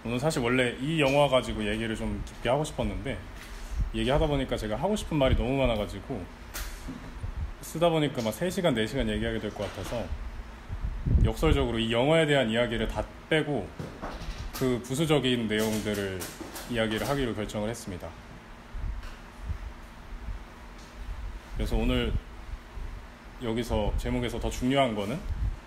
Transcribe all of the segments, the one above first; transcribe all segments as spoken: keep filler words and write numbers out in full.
오늘 사실 원래 이 영화 가지고 얘기를 좀 깊게 하고 싶었는데 얘기하다 보니까 제가 하고 싶은 말이 너무 많아가지고 쓰다 보니까 막 세 시간, 네 시간 얘기하게 될 것 같아서 역설적으로 이 영화에 대한 이야기를 다 빼고 그 부수적인 내용들을 이야기를 하기로 결정을 했습니다. 그래서 오늘 여기서 제목에서 더 중요한 거는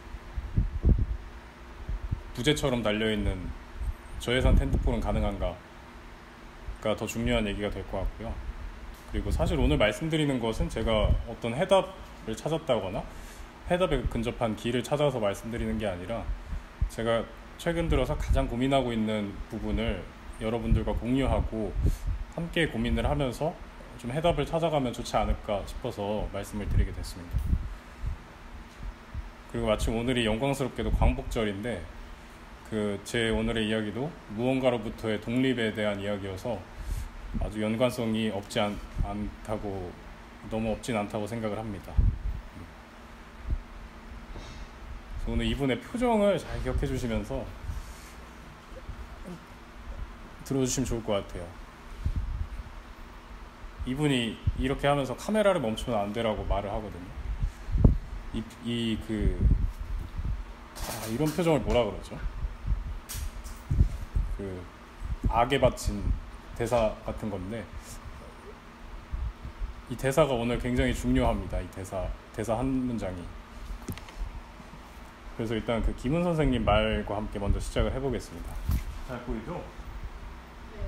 부제처럼 달려있는 저예산 텐트폴은 가능한가가 더 중요한 얘기가 될 것 같고요. 그리고 사실 오늘 말씀드리는 것은 제가 어떤 해답을 찾았다거나 해답에 근접한 길을 찾아서 말씀드리는 게 아니라 제가 최근 들어서 가장 고민하고 있는 부분을 여러분들과 공유하고 함께 고민을 하면서 좀 해답을 찾아가면 좋지 않을까 싶어서 말씀을 드리게 됐습니다. 그리고 마침 오늘이 영광스럽게도 광복절인데 그 제 오늘의 이야기도 무언가로부터의 독립에 대한 이야기여서 아주 연관성이 없지 않, 않다고 너무 없진 않다고 생각을 합니다. 그래서 오늘 이분의 표정을 잘 기억해 주시면서 들어주시면 좋을 것 같아요. 이분이 이렇게 하면서 카메라를 멈추면 안 되라고 말을 하거든요. 이, 이 그 아, 이런 표정을 뭐라 그러죠? 그 악에 바친 대사 같은 건데 이 대사가 오늘 굉장히 중요합니다. 이 대사 대사 한 문장이. 그래서 일단 그 김은 선생님 말과 함께 먼저 시작을 해보겠습니다. 잘 보이죠? 네.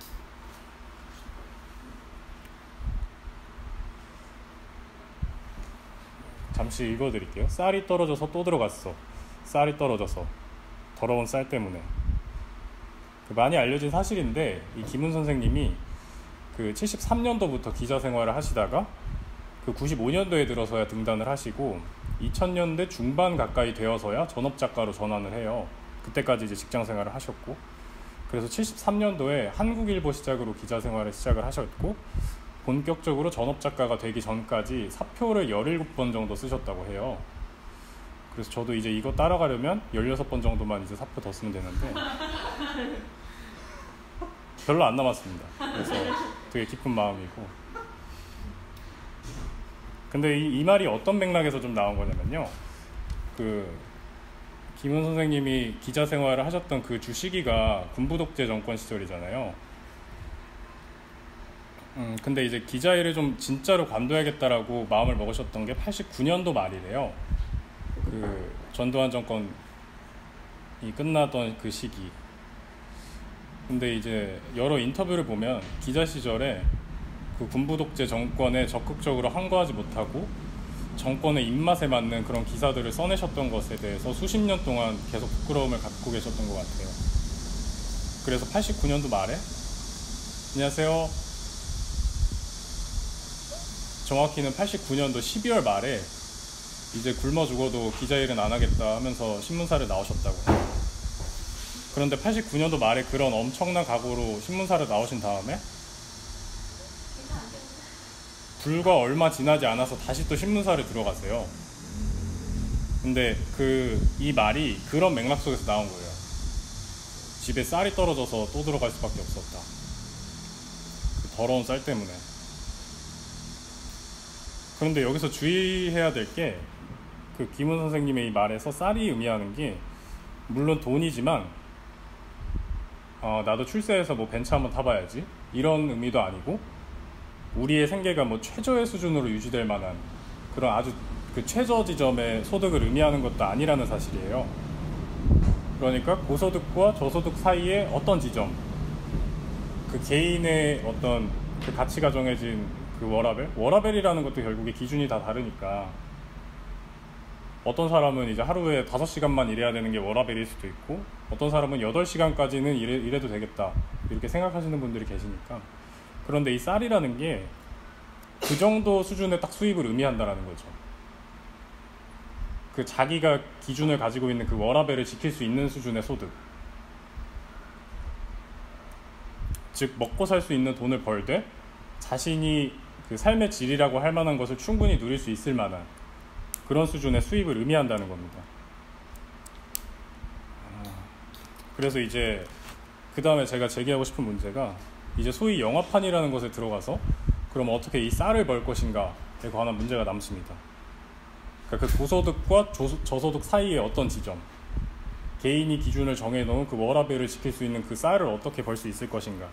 잠시 읽어드릴게요. 쌀이 떨어져서 또 들어갔어. 쌀이 떨어져서 더러운 쌀 때문에. 많이 알려진 사실인데 이 김은 선생님이 그 칠십삼 년도부터 기자 생활을 하시다가 그 구십오 년도에 들어서야 등단을 하시고 이천 년대 중반 가까이 되어서야 전업 작가로 전환을 해요. 그때까지 이제 직장 생활을 하셨고 그래서 칠십삼 년도에 한국일보 시작으로 기자 생활을 시작을 하셨고 본격적으로 전업 작가가 되기 전까지 사표를 열일곱 번 정도 쓰셨다고 해요. 그래서 저도 이제 이거 따라가려면 열여섯 번 정도만 이제 사표 더 쓰면 되는데 별로 안 남았습니다. 그래서 되게 기쁜 마음이고. 근데 이, 이 말이 어떤 맥락에서 좀 나온 거냐면요. 그 김은 선생님이 기자 생활을 하셨던 그 주 시기가 군부 독재 정권 시절이잖아요. 음, 근데 이제 기자 일을 좀 진짜로 관둬야겠다라고 마음을 먹으셨던 게 팔십구 년도 말이래요. 그 전두환 정권이 끝나던 그 시기. 근데 이제 여러 인터뷰를 보면 기자 시절에 그 군부 독재 정권에 적극적으로 항거하지 못하고 정권의 입맛에 맞는 그런 기사들을 써내셨던 것에 대해서 수십 년 동안 계속 부끄러움을 갖고 계셨던 것 같아요. 그래서 팔십구 년도 말에 안녕하세요. 정확히는 팔십구 년도 십이월 말에 이제 굶어 죽어도 기자 일은 안 하겠다 하면서 신문사를 나오셨다고 해요. 그런데 팔십구 년도 말에 그런 엄청난 각오로 신문사를 나오신 다음에 불과 얼마 지나지 않아서 다시 또 신문사를 들어가세요. 근데 그 이 말이 그런 맥락 속에서 나온 거예요. 집에 쌀이 떨어져서 또 들어갈 수밖에 없었다. 그 더러운 쌀 때문에. 그런데 여기서 주의해야 될 게 그 김은 선생님의 이 말에서 쌀이 의미하는 게 물론 돈이지만 어, 나도 출세해서 뭐 벤츠 한번 타봐야지 이런 의미도 아니고 우리의 생계가 뭐 최저의 수준으로 유지될 만한 그런 아주 그 최저 지점의 소득을 의미하는 것도 아니라는 사실이에요. 그러니까 고소득과 저소득 사이에 어떤 지점, 그 개인의 어떤 그 가치가 정해진 그 워라벨, 워라벨이라는 것도 결국에 기준이 다 다르니까 어떤 사람은 이제 하루에 다섯 시간만 일해야 되는 게 워라벨일 수도 있고 어떤 사람은 여덟 시간까지는 일해, 일해도 되겠다 이렇게 생각하시는 분들이 계시니까. 그런데 이 쌀이라는 게 그 정도 수준의 딱 수입을 의미한다라는 거죠. 그 자기가 기준을 가지고 있는 그 워라벨을 지킬 수 있는 수준의 소득, 즉 먹고 살 수 있는 돈을 벌되 자신이 그 삶의 질이라고 할 만한 것을 충분히 누릴 수 있을 만한 그런 수준의 수입을 의미한다는 겁니다. 그래서 이제 그 다음에 제가 제기하고 싶은 문제가 이제 소위 영화판이라는 것에 들어가서 그럼 어떻게 이 쌀을 벌 것인가에 관한 문제가 남습니다. 그러니까 그 고소득과 조, 저소득 사이의 어떤 지점, 개인이 기준을 정해놓은 그 워라밸을 지킬 수 있는 그 쌀을 어떻게 벌 수 있을 것인가.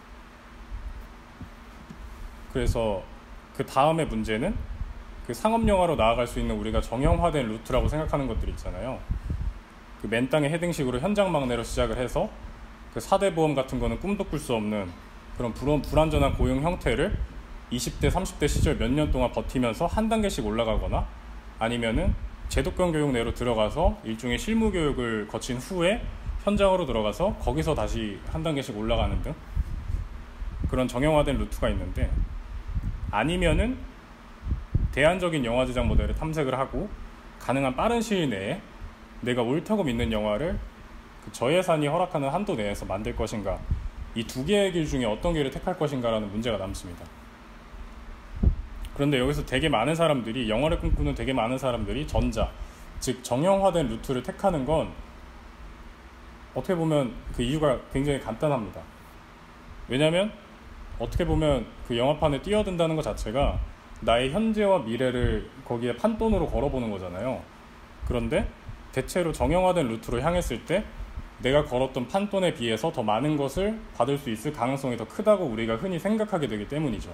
그래서 그 다음의 문제는 그 상업영화로 나아갈 수 있는 우리가 정형화된 루트라고 생각하는 것들 있잖아요. 그 맨땅에 헤딩식으로 현장 막내로 시작을 해서 그 사 대 보험 같은 거는 꿈도 꿀 수 없는 그런 불안, 불안전한 고용 형태를 이십 대, 삼십 대 시절 몇 년 동안 버티면서 한 단계씩 올라가거나 아니면은 제도권 교육 내로 들어가서 일종의 실무 교육을 거친 후에 현장으로 들어가서 거기서 다시 한 단계씩 올라가는 등 그런 정형화된 루트가 있는데, 아니면은 대안적인 영화 제작 모델을 탐색을 하고 가능한 빠른 시일 내에 내가 옳다고 믿는 영화를 그 저예산이 허락하는 한도 내에서 만들 것인가, 이 두 개의 길 중에 어떤 길을 택할 것인가라는 문제가 남습니다. 그런데 여기서 되게 많은 사람들이, 영화를 꿈꾸는 되게 많은 사람들이 전자, 즉 정형화된 루트를 택하는 건 어떻게 보면 그 이유가 굉장히 간단합니다. 왜냐하면 어떻게 보면 그 영화판에 뛰어든다는 것 자체가 나의 현재와 미래를 거기에 판돈으로 걸어보는 거잖아요. 그런데 대체로 정형화된 루트로 향했을 때 내가 걸었던 판돈에 비해서 더 많은 것을 받을 수 있을 가능성이 더 크다고 우리가 흔히 생각하게 되기 때문이죠.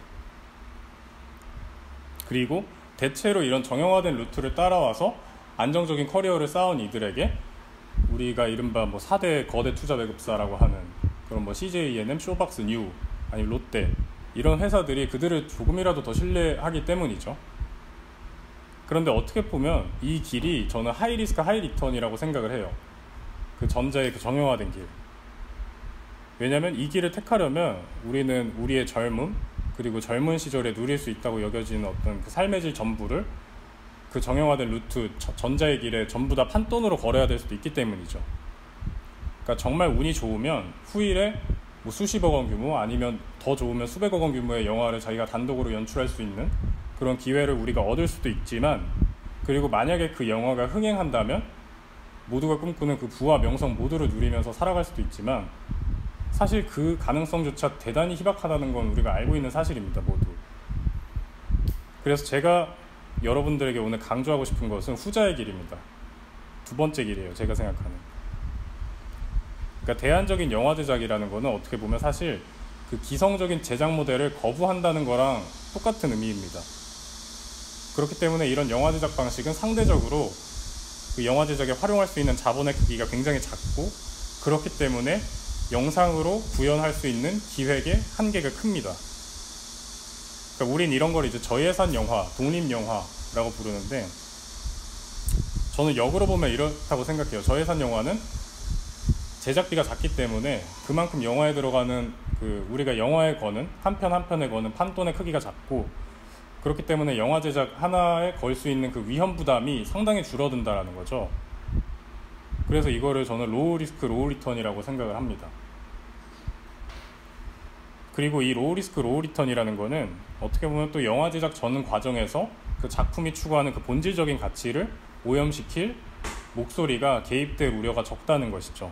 그리고 대체로 이런 정형화된 루트를 따라와서 안정적인 커리어를 쌓은 이들에게 우리가 이른바 뭐 사 대 거대 투자 배급사라고 하는 그런 뭐 씨제이이엔엠, 쇼박스, 뉴, 아니면 롯데 이런 회사들이 그들을 조금이라도 더 신뢰하기 때문이죠. 그런데 어떻게 보면 이 길이 저는 하이 리스크 하이 리턴이라고 생각을 해요. 그 전자의 그 정형화된 길. 왜냐하면 이 길을 택하려면 우리는 우리의 젊음, 그리고 젊은 시절에 누릴 수 있다고 여겨지는 어떤 그 삶의 질 전부를 그 정형화된 루트, 전자의 길에 전부 다 판돈으로 걸어야 될 수도 있기 때문이죠. 그러니까 정말 운이 좋으면 후일에 뭐 수십억 원 규모, 아니면 더 좋으면 수백억 원 규모의 영화를 자기가 단독으로 연출할 수 있는 그런 기회를 우리가 얻을 수도 있지만, 그리고 만약에 그 영화가 흥행한다면 모두가 꿈꾸는 그 부와 명성 모두를 누리면서 살아갈 수도 있지만, 사실 그 가능성조차 대단히 희박하다는 건 우리가 알고 있는 사실입니다, 모두. 그래서 제가 여러분들에게 오늘 강조하고 싶은 것은 후자의 길입니다. 두 번째 길이에요, 제가 생각하는. 그러니까 대안적인 영화 제작이라는 거는 어떻게 보면 사실 그 기성적인 제작 모델을 거부한다는 거랑 똑같은 의미입니다. 그렇기 때문에 이런 영화 제작 방식은 상대적으로 그 영화 제작에 활용할 수 있는 자본의 크기가 굉장히 작고, 그렇기 때문에 영상으로 구현할 수 있는 기획의 한계가 큽니다. 그러니까 우린 이런 걸 이제 저예산 영화, 독립 영화라고 부르는데, 저는 역으로 보면 이렇다고 생각해요. 저예산 영화는 제작비가 작기 때문에 그만큼 영화에 들어가는 그 우리가 영화에 거는 한 편 한 편에 거는 판돈의 크기가 작고, 그렇기 때문에 영화 제작 하나에 걸 수 있는 그 위험 부담이 상당히 줄어든다라는 거죠. 그래서 이거를 저는 로우 리스크 로우 리턴이라고 생각을 합니다. 그리고 이 로우 리스크 로우 리턴이라는 거는 어떻게 보면 또 영화 제작 전 과정에서 그 작품이 추구하는 그 본질적인 가치를 오염시킬 목소리가 개입될 우려가 적다는 것이죠.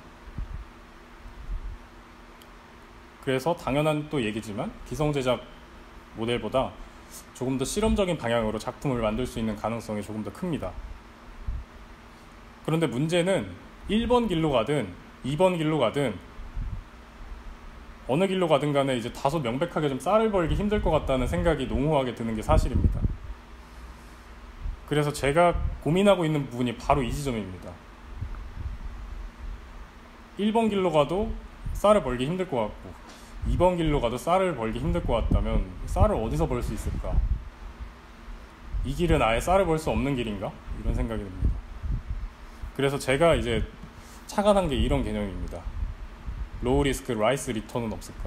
그래서 당연한 또 얘기지만 기성제작 모델보다 조금 더 실험적인 방향으로 작품을 만들 수 있는 가능성이 조금 더 큽니다. 그런데 문제는 일 번 길로 가든 이 번 길로 가든 어느 길로 가든 간에 이제 다소 명백하게 좀 쌀을 벌기 힘들 것 같다는 생각이 농후하게 드는 게 사실입니다. 그래서 제가 고민하고 있는 부분이 바로 이 지점입니다. 일 번 길로 가도 쌀을 벌기 힘들 것 같고 이 번 길로 가도 쌀을 벌기 힘들 것 같다면 쌀을 어디서 벌 수 있을까? 이 길은 아예 쌀을 벌 수 없는 길인가? 이런 생각이 듭니다. 그래서 제가 이제 착안한 게 이런 개념입니다. 로우 리스크 라이스 리턴은 없을까?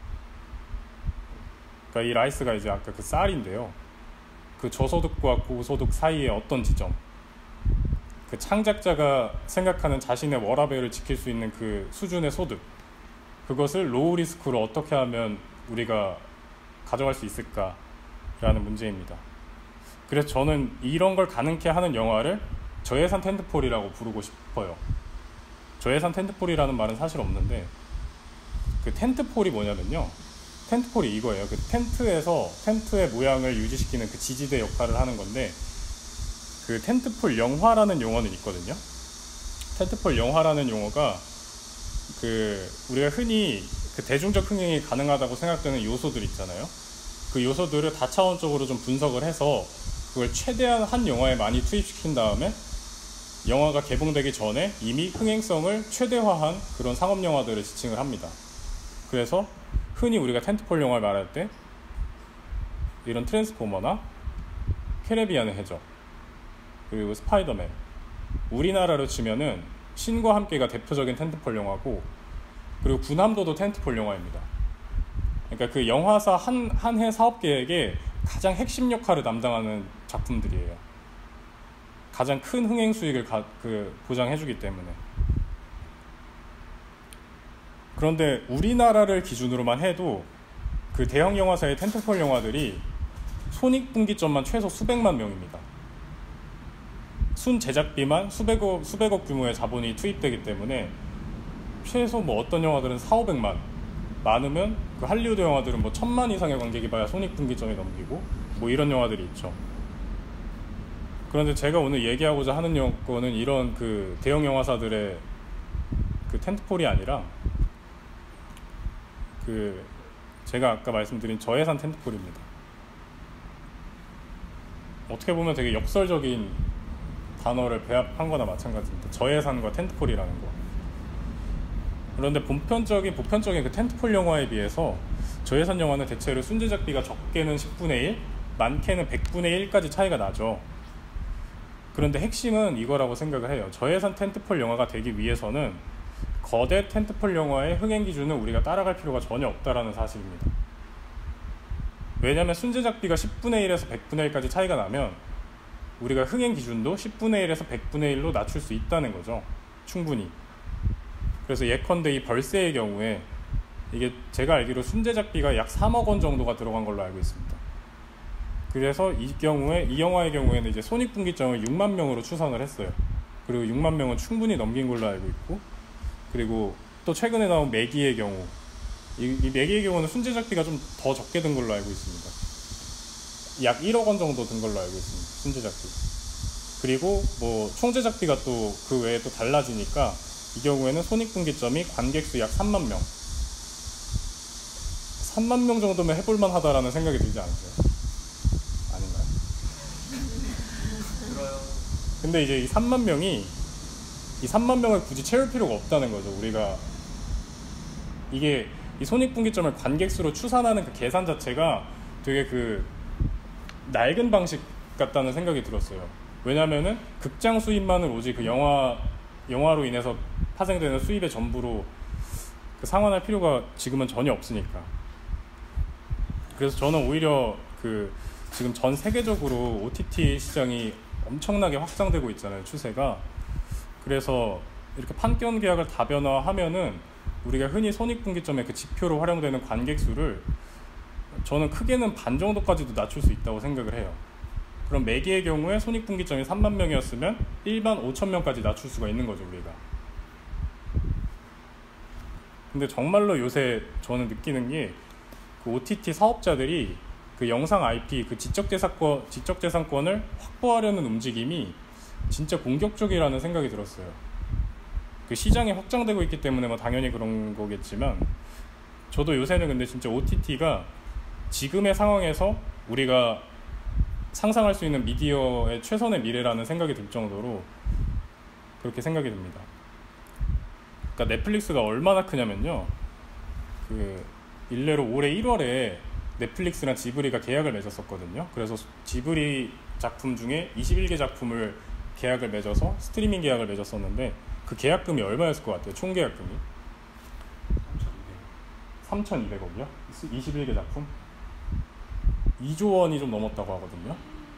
그러니까 이 라이스가 이제 아까 그 쌀인데요. 그 저소득과 고소득 사이의 어떤 지점, 그 창작자가 생각하는 자신의 워라밸을 지킬 수 있는 그 수준의 소득, 그것을 로우 리스크로 어떻게 하면 우리가 가져갈 수 있을까라는 문제입니다. 그래서 저는 이런 걸 가능케 하는 영화를 저예산 텐트폴이라고 부르고 싶어요. 저예산 텐트폴이라는 말은 사실 없는데, 그 텐트폴이 뭐냐면요, 텐트폴이 이거예요. 그 텐트에서 텐트의 모양을 유지시키는 그 지지대 역할을 하는 건데, 그 텐트폴 영화라는 용어는 있거든요. 텐트폴 영화라는 용어가 그 우리가 흔히 그 대중적 흥행이 가능하다고 생각되는 요소들 있잖아요. 그 요소들을 다차원적으로 좀 분석을 해서 그걸 최대한 한 영화에 많이 투입시킨 다음에 영화가 개봉되기 전에 이미 흥행성을 최대화한 그런 상업 영화들을 지칭을 합니다. 그래서 흔히 우리가 텐트폴 영화를 말할 때 이런 트랜스포머나 캐리비안의 해적, 그리고 스파이더맨, 우리나라로 치면은 신과 함께가 대표적인 텐트폴 영화고, 그리고 군함도도 텐트폴 영화입니다. 그러니까 그 영화사 한, 한 해 사업 계획의 가장 핵심 역할을 담당하는 작품들이에요. 가장 큰 흥행 수익을 가, 그 보장해주기 때문에. 그런데 우리나라를 기준으로만 해도 그 대형 영화사의 텐트폴 영화들이 손익분기점만 최소 수백만 명입니다. 순 제작비만 수백억, 수백억 규모의 자본이 투입되기 때문에 최소 뭐 어떤 영화들은 사오백만, 많으면 그 할리우드 영화들은 뭐 천만 이상의 관객이 봐야 손익분기점이 넘기고 뭐 이런 영화들이 있죠. 그런데 제가 오늘 얘기하고자 하는 거는 이런 그 대형 영화사들의 그 텐트폴이 아니라 그 제가 아까 말씀드린 저예산 텐트폴입니다. 어떻게 보면 되게 역설적인 단어를 배합한 거나 마찬가지입니다. 저예산과 텐트폴이라는 거. 그런데 본편적인, 보편적인 그 텐트폴 영화에 비해서 저예산 영화는 대체로 순제작비가 적게는 십분의 일, 많게는 백분의 일까지 차이가 나죠. 그런데 핵심은 이거라고 생각을 해요. 저예산 텐트폴 영화가 되기 위해서는 거대 텐트폴 영화의 흥행 기준을 우리가 따라갈 필요가 전혀 없다라는 사실입니다. 왜냐하면 순제작비가 십분의 일에서 백분의 일까지 차이가 나면 우리가 흥행 기준도 십분의 일에서 백분의 일로 낮출 수 있다는 거죠. 충분히. 그래서 예컨대 이 벌새의 경우에 이게 제가 알기로 순제작비가 약 삼억 원 정도가 들어간 걸로 알고 있습니다. 그래서 이 경우에 이 영화의 경우에는 이제 손익분기점을 육만 명으로 추산을 했어요. 그리고 육만 명은 충분히 넘긴 걸로 알고 있고, 그리고 또 최근에 나온 매기의 경우, 이, 이 매기의 경우는 순제작비가 좀 더 적게 든 걸로 알고 있습니다. 약 일억 원 정도 든 걸로 알고 있습니다. 순제작비. 그리고 뭐 총제작비가 또 그 외에 또 달라지니까 이 경우에는 손익분기점이 관객수 약 삼만 명, 삼만 명 정도면 해볼만 하다라는 생각이 들지 않으세요? 아닌가요? 들어요. 근데 이제 이 삼만 명이 이 삼만 명을 굳이 채울 필요가 없다는 거죠. 우리가 이게 이 손익분기점을 관객수로 추산하는 그 계산 자체가 되게 그 낡은 방식 같다는 생각이 들었어요. 왜냐면은 극장 수입만을 오직 그 영화 영화로 인해서 파생되는 수입의 전부로 그 상환할 필요가 지금은 전혀 없으니까. 그래서 저는 오히려 그 지금 전 세계적으로 오티티 시장이 엄청나게 확장되고 있잖아요, 추세가. 그래서 이렇게 판권 계약을 다변화하면은 우리가 흔히 손익분기점의 그 지표로 활용되는 관객 수를 저는 크게는 반 정도까지도 낮출 수 있다고 생각을 해요. 그럼 매기의 경우에 손익분기점이 삼만 명이었으면 일반 오천 명까지 낮출 수가 있는 거죠, 우리가. 근데 정말로 요새 저는 느끼는 게 그 오티티 사업자들이 그 영상 아이피, 그 지적재산권, 지적재산권을 확보하려는 움직임이 진짜 공격적이라는 생각이 들었어요. 그 시장이 확장되고 있기 때문에 뭐 당연히 그런 거겠지만, 저도 요새는 근데 진짜 오티티가 지금의 상황에서 우리가 상상할 수 있는 미디어의 최선의 미래라는 생각이 들 정도로 그렇게 생각이 듭니다. 그러니까 넷플릭스가 얼마나 크냐면요, 그 일례로 올해 일월에 넷플릭스랑 지브리가 계약을 맺었었거든요. 그래서 지브리 작품 중에 이십일 개 작품을 계약을 맺어서 스트리밍 계약을 맺었었는데, 그 계약금이 얼마였을 것 같아요? 총 계약금이 삼천이백억이요? 이십일 개 작품? 이조 원이 좀 넘었다고 하거든요.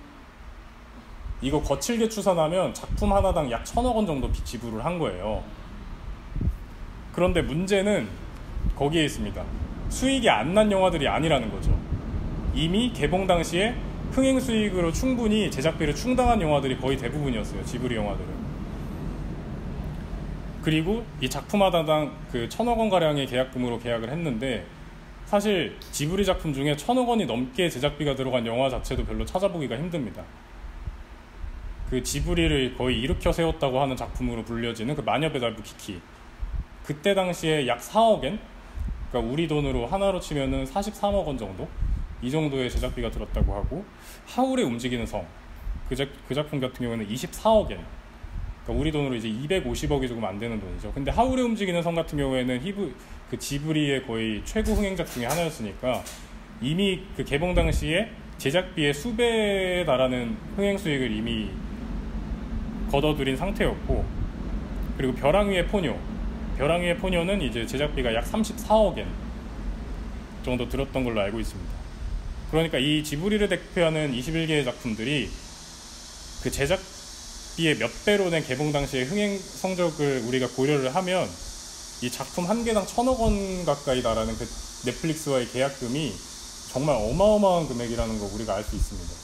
이거 거칠게 추산하면 작품 하나당 약 천억 원 정도 지불을 한 거예요. 그런데 문제는 거기에 있습니다. 수익이 안 난 영화들이 아니라는 거죠. 이미 개봉 당시에 흥행 수익으로 충분히 제작비를 충당한 영화들이 거의 대부분이었어요, 지브리 영화들은. 그리고 이 작품마다당 그 천억 원 가량의 계약금으로 계약을 했는데, 사실 지브리 작품 중에 천억 원이 넘게 제작비가 들어간 영화 자체도 별로 찾아보기가 힘듭니다. 그 지브리를 거의 일으켜 세웠다고 하는 작품으로 불려지는 그 마녀배달부 키키, 그때 당시에 약 사억엔, 그러니까 우리 돈으로 하나로 치면은 사십삼억 원 정도, 이 정도의 제작비가 들었다고 하고, 하울의 움직이는 성, 그, 작, 그 작품 같은 경우는 이십사억엔, 그러니까 우리 돈으로 이제 이백오십억이 조금 안 되는 돈이죠. 근데 하울의 움직이는 성 같은 경우에는 히브, 그 지브리의 거의 최고 흥행작 중에 하나였으니까 이미 그 개봉 당시에 제작비의 수배에 달하는 흥행 수익을 이미 거둬들인 상태였고, 그리고 벼랑 위의 포뇨, 벼랑 위의 포뇨는 이제 제작비가 약 삼십사억엔 정도 들었던 걸로 알고 있습니다. 그러니까 이 지브리를 대표하는 이십일 개의 작품들이 그 제작비의 몇 배로 낸 개봉 당시의 흥행 성적을 우리가 고려를 하면 이 작품 한 개당 천억 원 가까이 달하는 그 넷플릭스와의 계약금이 정말 어마어마한 금액이라는 거 우리가 알 수 있습니다.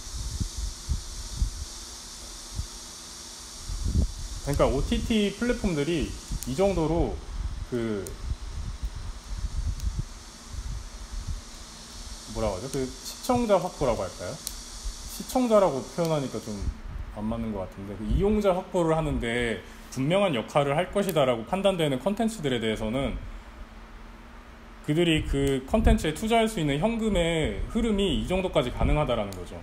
그러니까 오티티 플랫폼들이 이 정도로 그 뭐라고 하죠? 그 시청자 확보라고 할까요? 시청자라고 표현하니까 좀 안 맞는 것 같은데, 그 이용자 확보를 하는데 분명한 역할을 할 것이다 라고 판단되는 컨텐츠들에 대해서는 그들이 그 컨텐츠에 투자할 수 있는 현금의 흐름이 이 정도까지 가능하다라는 거죠.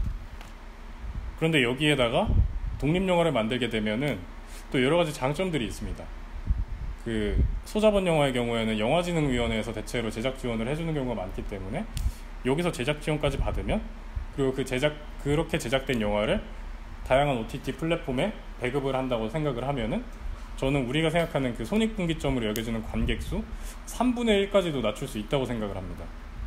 그런데 여기에다가 독립영화를 만들게 되면은 또 여러 가지 장점들이 있습니다. 그 소자본 영화의 경우에는 영화진흥위원회에서 대체로 제작 지원을 해주는 경우가 많기 때문에 여기서 제작 지원까지 받으면, 그리고 그 제작 그렇게 제작된 영화를 다양한 오티티 플랫폼에 배급을 한다고 생각을 하면은, 저는 우리가 생각하는 그 손익분기점으로 여겨지는 관객 수 삼분의 일까지도 낮출 수 있다고 생각을 합니다.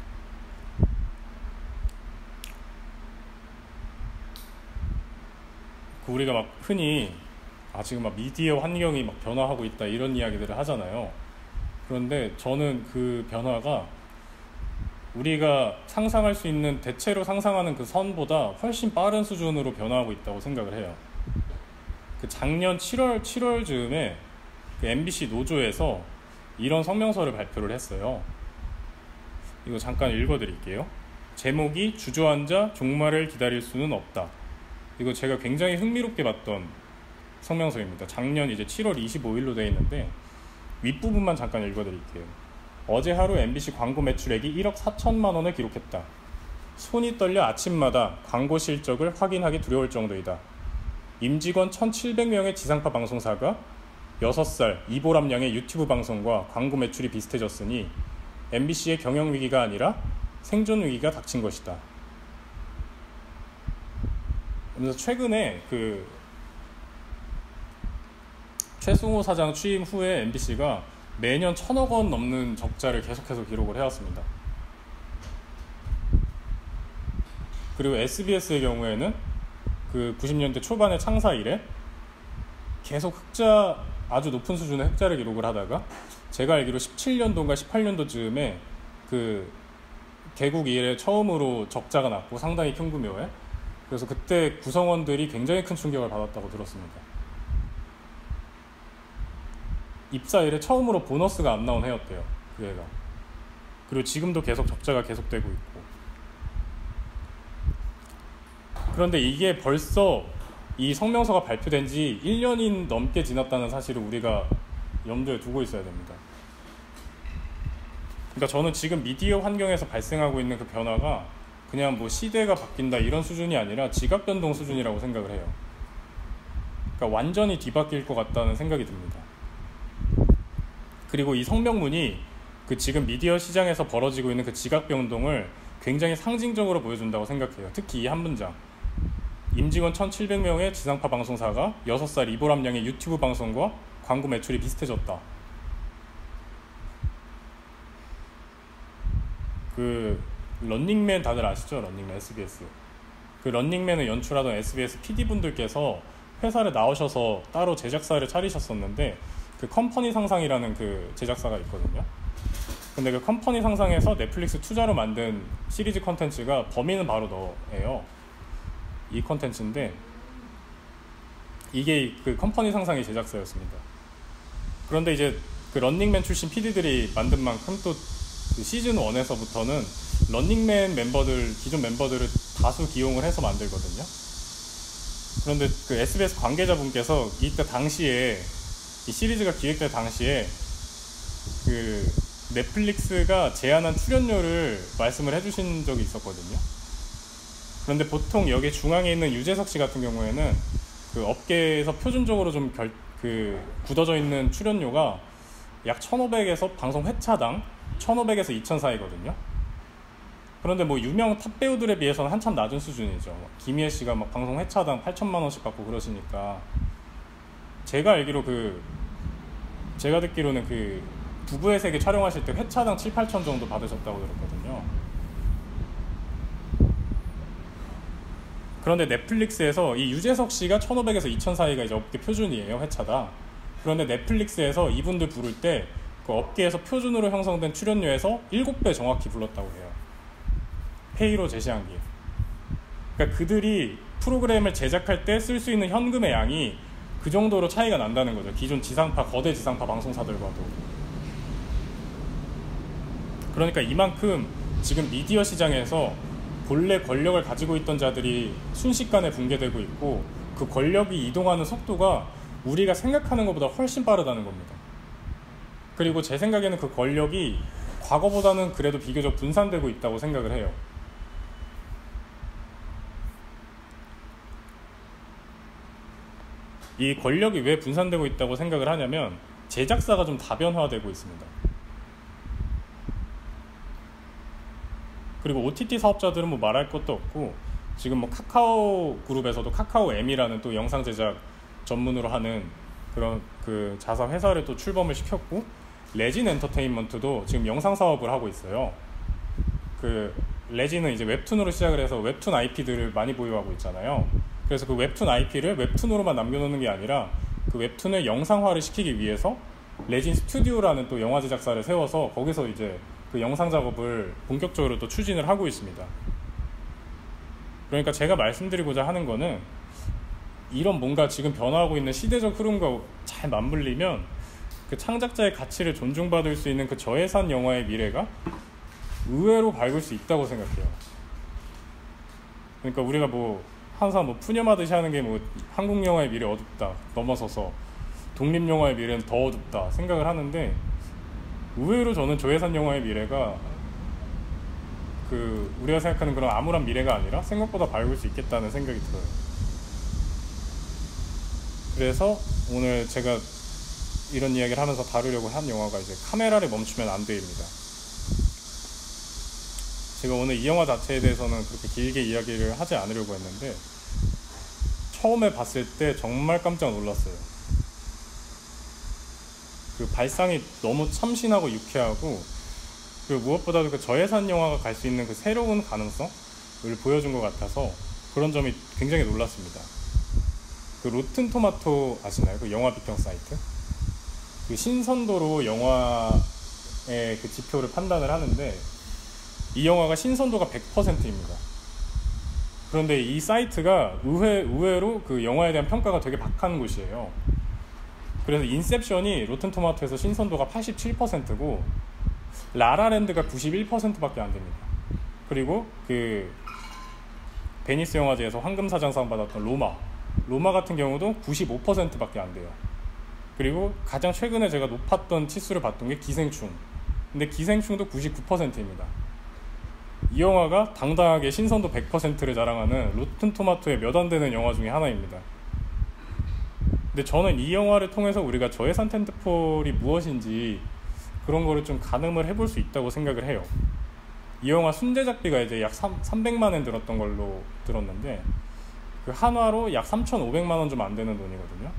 그 우리가 막 흔히 아 지금 막 미디어 환경이 막 변화하고 있다 이런 이야기들을 하잖아요. 그런데 저는 그 변화가 우리가 상상할 수 있는, 대체로 상상하는 그 선보다 훨씬 빠른 수준으로 변화하고 있다고 생각을 해요. 그 작년 칠월 칠월 즈음에 그 엠비씨 노조에서 이런 성명서를 발표를 했어요. 이거 잠깐 읽어드릴게요. 제목이 주저앉아 종말을 기다릴 수는 없다. 이거 제가 굉장히 흥미롭게 봤던 성명서입니다. 작년 이제 칠월 이십오일로 되어 있는데 윗부분만 잠깐 읽어드릴게요. 어제 하루 엠비씨 광고 매출액이 일억 사천만 원을 기록했다. 손이 떨려 아침마다 광고 실적을 확인하기 두려울 정도이다. 임직원 천칠백 명의 지상파 방송사가 여섯 살 이보람 양의 유튜브 방송과 광고 매출이 비슷해졌으니 엠비씨의 경영 위기가 아니라 생존 위기가 닥친 것이다. 그래서 최근에 그 최승호 사장 취임 후에 엠비씨가 매년 천억 원 넘는 적자를 계속해서 기록을 해왔습니다. 그리고 에스비에스의 경우에는 그 구십 년대 초반의 창사 이래 계속 흑자, 아주 높은 수준의 흑자를 기록을 하다가 제가 알기로 십칠 년도인가 십팔 년도쯤에 그 개국 이래 처음으로 적자가 났고 상당히 큰 규모에, 그래서 그때 구성원들이 굉장히 큰 충격을 받았다고 들었습니다. 입사 이래 처음으로 보너스가 안 나온 해였대요, 그 해가. 그리고 지금도 계속 적자가 계속되고 있고. 그런데 이게 벌써 이 성명서가 발표된 지 일 년이 넘게 지났다는 사실을 우리가 염두에 두고 있어야 됩니다. 그러니까 저는 지금 미디어 환경에서 발생하고 있는 그 변화가 그냥 뭐 시대가 바뀐다 이런 수준이 아니라 지각 변동 수준이라고 생각을 해요. 그러니까 완전히 뒤바뀔 것 같다는 생각이 듭니다. 그리고 이 성명문이 그 지금 미디어 시장에서 벌어지고 있는 그 지각 변동을 굉장히 상징적으로 보여준다고 생각해요. 특히 이 한 문장. 임직원 천칠백 명의 지상파 방송사가 여섯 살 이보람 양의 유튜브 방송과 광고 매출이 비슷해졌다. 그 런닝맨 다들 아시죠? 런닝맨 에스비에스. 그 런닝맨을 연출하던 에스비에스 피디분들께서 회사를 나오셔서 따로 제작사를 차리셨었는데, 그 컴퍼니 상상이라는 그 제작사가 있거든요. 근데 그 컴퍼니 상상에서 넷플릭스 투자로 만든 시리즈 컨텐츠가 범인은 바로 너예요. 이 컨텐츠인데 이게 그 컴퍼니 상상의 제작사였습니다. 그런데 이제 그 런닝맨 출신 피디들이 만든 만큼 또 그 시즌 원에서부터는 런닝맨 멤버들, 기존 멤버들을 다수 기용을 해서 만들거든요. 그런데 그 에스비에스 관계자분께서 이때 당시에 이 시리즈가 기획될 당시에 그 넷플릭스가 제안한 출연료를 말씀을 해주신 적이 있었거든요. 그런데 보통 여기 중앙에 있는 유재석 씨 같은 경우에는 그 업계에서 표준적으로 좀 결, 그 굳어져 있는 출연료가 약 천오백에서 방송 회차당 천오백에서 이천 사이거든요. 그런데 뭐 유명 탑 배우들에 비해서는 한참 낮은 수준이죠. 김희애 씨가 막 방송 회차당 팔천만 원씩 받고 그러시니까, 제가 알기로 그 제가 듣기로는 그 부부의 세계 촬영하실 때 회차당 칠, 팔천 정도 받으셨다고 들었거든요. 그런데 넷플릭스에서 이 유재석 씨가 천오백에서 이천 사이가 이제 업계 표준이에요, 회차다. 그런데 넷플릭스에서 이분들 부를 때 그 업계에서 표준으로 형성된 출연료에서 일곱 배 정확히 불렀다고 해요. 페이로 제시한 게. 그러니까 그들이 프로그램을 제작할 때 쓸 수 있는 현금의 양이 그 정도로 차이가 난다는 거죠. 기존 지상파, 거대 지상파 방송사들과도. 그러니까 이만큼 지금 미디어 시장에서 본래 권력을 가지고 있던 자들이 순식간에 붕괴되고 있고, 그 권력이 이동하는 속도가 우리가 생각하는 것보다 훨씬 빠르다는 겁니다. 그리고 제 생각에는 그 권력이 과거보다는 그래도 비교적 분산되고 있다고 생각을 해요. 이 권력이 왜 분산되고 있다고 생각을 하냐면, 제작사가 좀 다변화되고 있습니다. 그리고 오티티 사업자들은 뭐 말할 것도 없고, 지금 뭐 카카오 그룹에서도 카카오엠이라는 또 영상 제작 전문으로 하는 그런 그 자사 회사를 또 출범을 시켰고, 레진 엔터테인먼트도 지금 영상 사업을 하고 있어요. 그 레진은 이제 웹툰으로 시작을 해서 웹툰 아이피들을 많이 보유하고 있잖아요. 그래서 그 웹툰 아이피를 웹툰으로만 남겨놓는 게 아니라 그 웹툰을 영상화를 시키기 위해서 레진 스튜디오라는 또 영화 제작사를 세워서 거기서 이제 그 영상 작업을 본격적으로 또 추진을 하고 있습니다. 그러니까 제가 말씀드리고자 하는 거는, 이런 뭔가 지금 변화하고 있는 시대적 흐름과 잘 맞물리면 그 창작자의 가치를 존중받을 수 있는 그 저예산 영화의 미래가 의외로 밝을 수 있다고 생각해요. 그러니까 우리가 뭐 항상 뭐 푸념하듯이 하는 게 뭐 한국 영화의 미래 어둡다 넘어서서 독립 영화의 미래는 더 어둡다 생각을 하는데, 의외로 저는 저예산 영화의 미래가 그 우리가 생각하는 그런 암울한 미래가 아니라 생각보다 밝을 수 있겠다는 생각이 들어요. 그래서 오늘 제가 이런 이야기를 하면서 다루려고 한 영화가 이제 카메라를 멈추면 안 돼입니다. 제가 오늘 이 영화 자체에 대해서는 그렇게 길게 이야기를 하지 않으려고 했는데, 처음에 봤을 때 정말 깜짝 놀랐어요. 그 발상이 너무 참신하고 유쾌하고, 그 무엇보다도 그 저예산 영화가 갈 수 있는 그 새로운 가능성을 보여준 것 같아서 그런 점이 굉장히 놀랐습니다. 그 로튼 토마토 아시나요? 그 영화 비평 사이트? 그 신선도로 영화의 그 지표를 판단을 하는데, 이 영화가 신선도가 백 퍼센트입니다. 그런데 이 사이트가 의외, 의외로 그 영화에 대한 평가가 되게 박한 곳이에요. 그래서 인셉션이 로튼 토마토에서 신선도가 팔십칠 퍼센트고 라라랜드가 구십일 퍼센트밖에 안 됩니다. 그리고 그 베니스 영화제에서 황금사장상 받았던 로마 로마 같은 경우도 구십오 퍼센트밖에 안 돼요. 그리고 가장 최근에 제가 높았던 치수를 봤던 게 기생충. 근데 기생충도 구십구 퍼센트입니다. 이 영화가 당당하게 신선도 백 퍼센트를 자랑하는 로튼 토마토의 몇 안 되는 영화 중에 하나입니다. 근데 저는 이 영화를 통해서 우리가 저예산 텐트폴이 무엇인지 그런 거를 좀 가늠을 해볼 수 있다고 생각을 해요. 이 영화 순제작비가 이제 약 삼백만 원 들었던 걸로 들었는데, 그 한화로 약 삼천오백만 원 좀 안 되는 돈이거든요.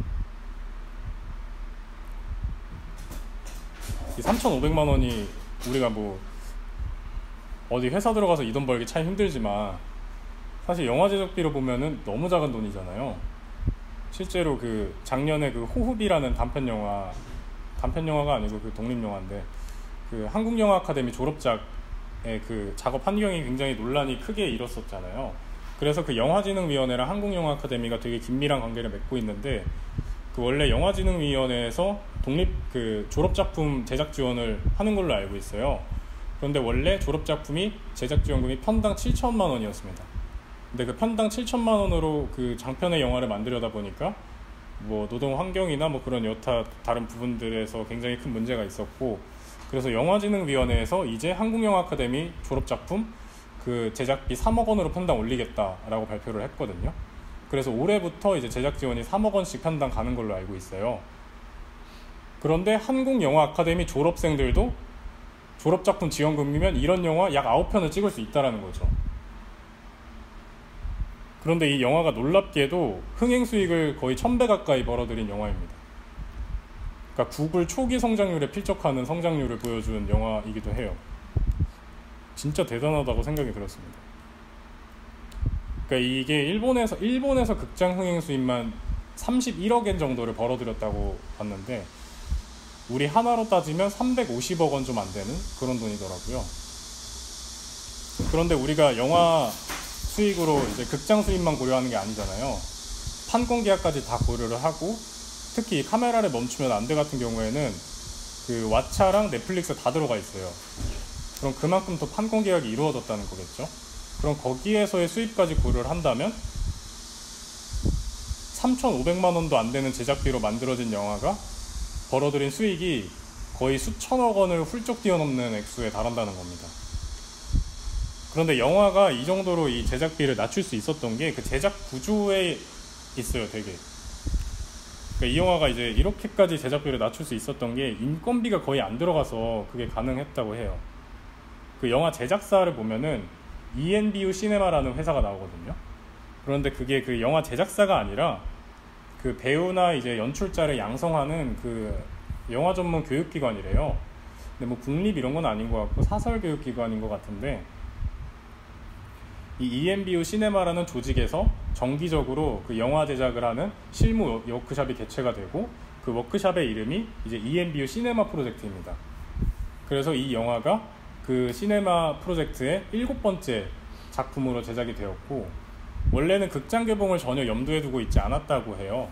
이 삼천오백만 원이 우리가 뭐 어디 회사 들어가서 이 돈 벌기 참 힘들지만, 사실 영화 제작비로 보면은 너무 작은 돈이잖아요. 실제로 그 작년에 그 호흡이라는 단편 영화, 단편 영화가 아니고 그 독립 영화인데, 그 한국 영화 아카데미 졸업작의 그 작업 환경이 굉장히 논란이 크게 일었었잖아요. 그래서 그 영화진흥위원회랑 한국 영화 아카데미가 되게 긴밀한 관계를 맺고 있는데, 그 원래 영화진흥위원회에서 독립 그 졸업작품 제작 지원을 하는 걸로 알고 있어요. 그런데 원래 졸업작품이 제작 지원금이 편당 칠천만 원이었습니다. 근데 그 편당 칠천만 원으로 그 장편의 영화를 만들려다 보니까 뭐 노동 환경이나 뭐 그런 여타 다른 부분들에서 굉장히 큰 문제가 있었고, 그래서 영화진흥위원회에서 이제 한국영화 아카데미 졸업작품 그 제작비 삼억 원으로 편당 올리겠다라고 발표를 했거든요. 그래서 올해부터 이제 제작 지원이 삼억 원씩 편당 가는 걸로 알고 있어요. 그런데 한국영화 아카데미 졸업생들도 졸업작품 지원금이면 이런 영화 약 아홉 편을 찍을 수 있다는 거죠. 그런데 이 영화가 놀랍게도 흥행 수익을 거의 천 배 가까이 벌어들인 영화입니다. 그러니까 구글 초기 성장률에 필적하는 성장률을 보여준 영화이기도 해요. 진짜 대단하다고 생각이 들었습니다. 그러니까 이게 일본에서 일본에서 극장 흥행 수입만 삼십일억 엔 정도를 벌어들였다고 봤는데, 우리 하나로 따지면 삼백오십억 원 좀 안 되는 그런 돈이더라고요. 그런데 우리가 영화 수익으로 이제 극장 수입만 고려하는 게 아니잖아요. 판권 계약까지 다 고려를 하고, 특히 카메라를 멈추면 안 돼 같은 경우에는 그 왓챠랑 넷플릭스 다 들어가 있어요. 그럼 그만큼 더 판권 계약이 이루어졌다는 거겠죠. 그럼 거기에서의 수입까지 고려를 한다면 삼천오백만 원도 안 되는 제작비로 만들어진 영화가 벌어들인 수익이 거의 수천억 원을 훌쩍 뛰어넘는 액수에 달한다는 겁니다. 그런데 영화가 이 정도로 이 제작비를 낮출 수 있었던 게 그 제작 구조에 있어요, 되게. 그러니까 이 영화가 이제 이렇게까지 제작비를 낮출 수 있었던 게 인건비가 거의 안 들어가서 그게 가능했다고 해요. 그 영화 제작사를 보면은 이엔비유 시네마라는 회사가 나오거든요. 그런데 그게 그 영화 제작사가 아니라 그 배우나 이제 연출자를 양성하는 그 영화 전문 교육기관이래요. 근데 뭐 국립 이런 건 아닌 것 같고 사설 교육기관인 것 같은데, 이 이엔비유 시네마라는 조직에서 정기적으로 그 영화 제작을 하는 실무 워크숍이 개최가 되고, 그 워크숍의 이름이 이제 이엔비유 시네마 프로젝트입니다. 그래서 이 영화가 그 시네마 프로젝트의 일곱 번째 작품으로 제작이 되었고, 원래는 극장 개봉을 전혀 염두에 두고 있지 않았다고 해요.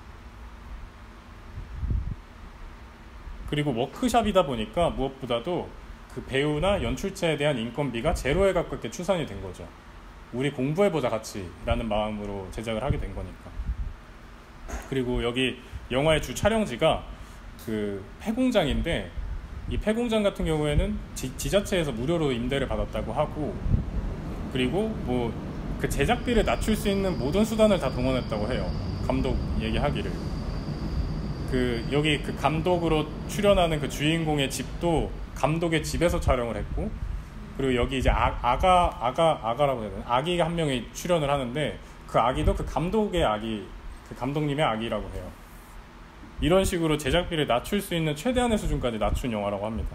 그리고 워크숍이다 보니까 무엇보다도 그 배우나 연출자에 대한 인건비가 제로에 가깝게 추산이 된 거죠. 우리 공부해보자 같이 라는 마음으로 제작을 하게 된 거니까. 그리고 여기 영화의 주 촬영지가 그 폐공장인데, 이 폐공장 같은 경우에는 지, 지자체에서 무료로 임대를 받았다고 하고, 그리고 뭐 그 제작비를 낮출 수 있는 모든 수단을 다 동원했다고 해요. 감독 얘기하기를. 그 여기 그 감독으로 출연하는 그 주인공의 집도 감독의 집에서 촬영을 했고, 그리고 여기 이제 아, 아가 아가 아가라고 해야 되나? 아기가 한 명이 출연을 하는데, 그 아기도 그 감독의 아기, 그 감독님의 아기라고 해요. 이런 식으로 제작비를 낮출 수 있는 최대한의 수준까지 낮춘 영화라고 합니다.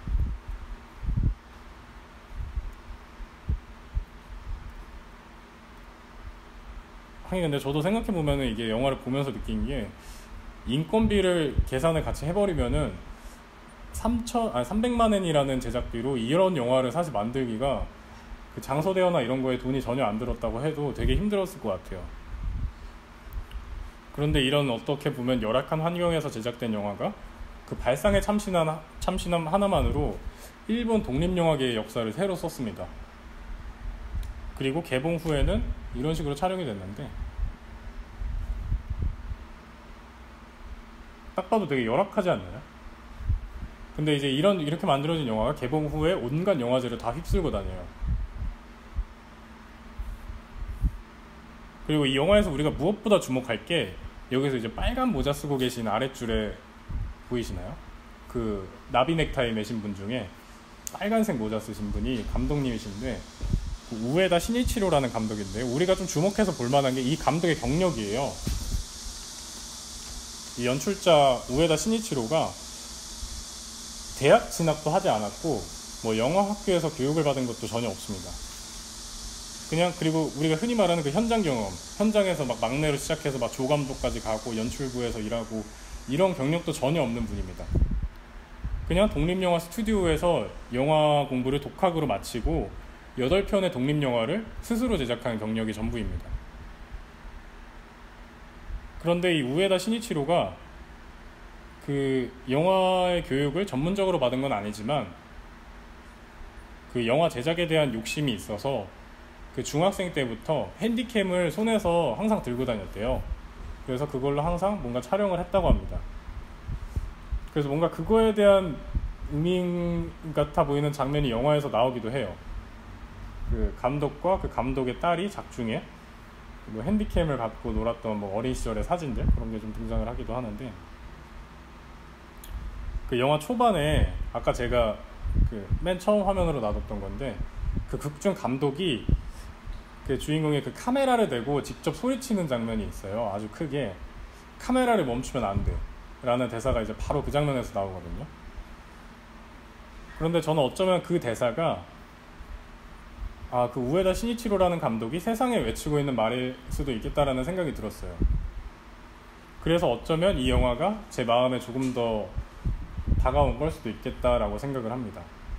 하긴 근데 저도 생각해보면은 이게 영화를 보면서 느낀 게, 인건비를 계산을 같이 해버리면은 삼천, 아니 삼백만 엔이라는 제작비로 이런 영화를 사실 만들기가 그 장소 대여나 이런 거에 돈이 전혀 안 들었다고 해도 되게 힘들었을 것 같아요. 그런데 이런 어떻게 보면 열악한 환경에서 제작된 영화가 그 발상의 참신한, 참신함 하나만으로 일본 독립영화계의 역사를 새로 썼습니다. 그리고 개봉 후에는 이런 식으로 촬영이 됐는데, 딱 봐도 되게 열악하지 않나요? 근데 이제 이런 이렇게 만들어진 영화가 개봉 후에 온갖 영화제를 다 휩쓸고 다녀요. 그리고 이 영화에서 우리가 무엇보다 주목할 게, 여기서 이제 빨간 모자 쓰고 계신 아랫줄에 보이시나요? 그 나비 넥타이 매신 분 중에 빨간색 모자 쓰신 분이 감독님이신데, 그 우에다 시니치로라는 감독인데, 우리가 좀 주목해서 볼만한 게 이 감독의 경력이에요. 이 연출자 우에다 시니치로가 대학 진학도 하지 않았고, 뭐 영화 학교에서 교육을 받은 것도 전혀 없습니다. 그냥, 그리고 우리가 흔히 말하는 그 현장 경험, 현장에서 막 막내로 시작해서 막 조감독까지 가고 연출부에서 일하고 이런 경력도 전혀 없는 분입니다. 그냥 독립영화 스튜디오에서 영화 공부를 독학으로 마치고 여덟 편의 독립영화를 스스로 제작한 경력이 전부입니다. 그런데 이 우에다 시니치로가 그 영화의 교육을 전문적으로 받은 건 아니지만 그 영화 제작에 대한 욕심이 있어서 그 중학생 때부터 핸디캠을 손에서 항상 들고 다녔대요. 그래서 그걸로 항상 뭔가 촬영을 했다고 합니다. 그래서 뭔가 그거에 대한 의미 같아 보이는 장면이 영화에서 나오기도 해요. 그 감독과 그 감독의 딸이 작중에 뭐 핸디캠을 갖고 놀았던 뭐 어린 시절의 사진들 그런 게 좀 등장을 하기도 하는데, 그 영화 초반에 아까 제가 그 맨 처음 화면으로 놔뒀던 건데, 그 극중 감독이 그 주인공의 그 카메라를 대고 직접 소리치는 장면이 있어요. 아주 크게 카메라를 멈추면 안 돼 라는 대사가 이제 바로 그 장면에서 나오거든요. 그런데 저는 어쩌면 그 대사가 아, 그 우에다 시니치로라는 감독이 세상에 외치고 있는 말일 수도 있겠다라는 생각이 들었어요. 그래서 어쩌면 이 영화가 제 마음에 조금 더 다가온 걸 수도 있겠다라고 생각을 합니다.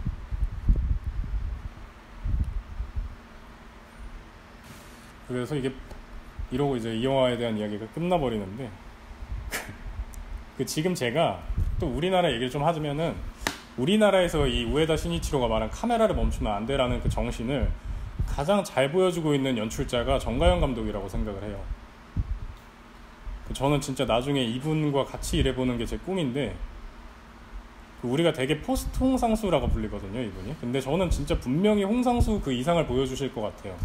그래서 이게 이러고 이제 이 영화에 대한 이야기가 끝나버리는데 그 지금 제가 또 우리나라 얘기를 좀 하자면은, 우리나라에서 이 우에다 시니치로가 말한 카메라를 멈추면 안 돼라는 그 정신을 가장 잘 보여주고 있는 연출자가 정가영 감독이라고 생각을 해요. 저는 진짜 나중에 이분과 같이 일해보는 게 제 꿈인데, 우리가 되게 포스트 홍상수라고 불리거든요, 이분이. 근데 저는 진짜 분명히 홍상수 그 이상을 보여주실 것 같아요.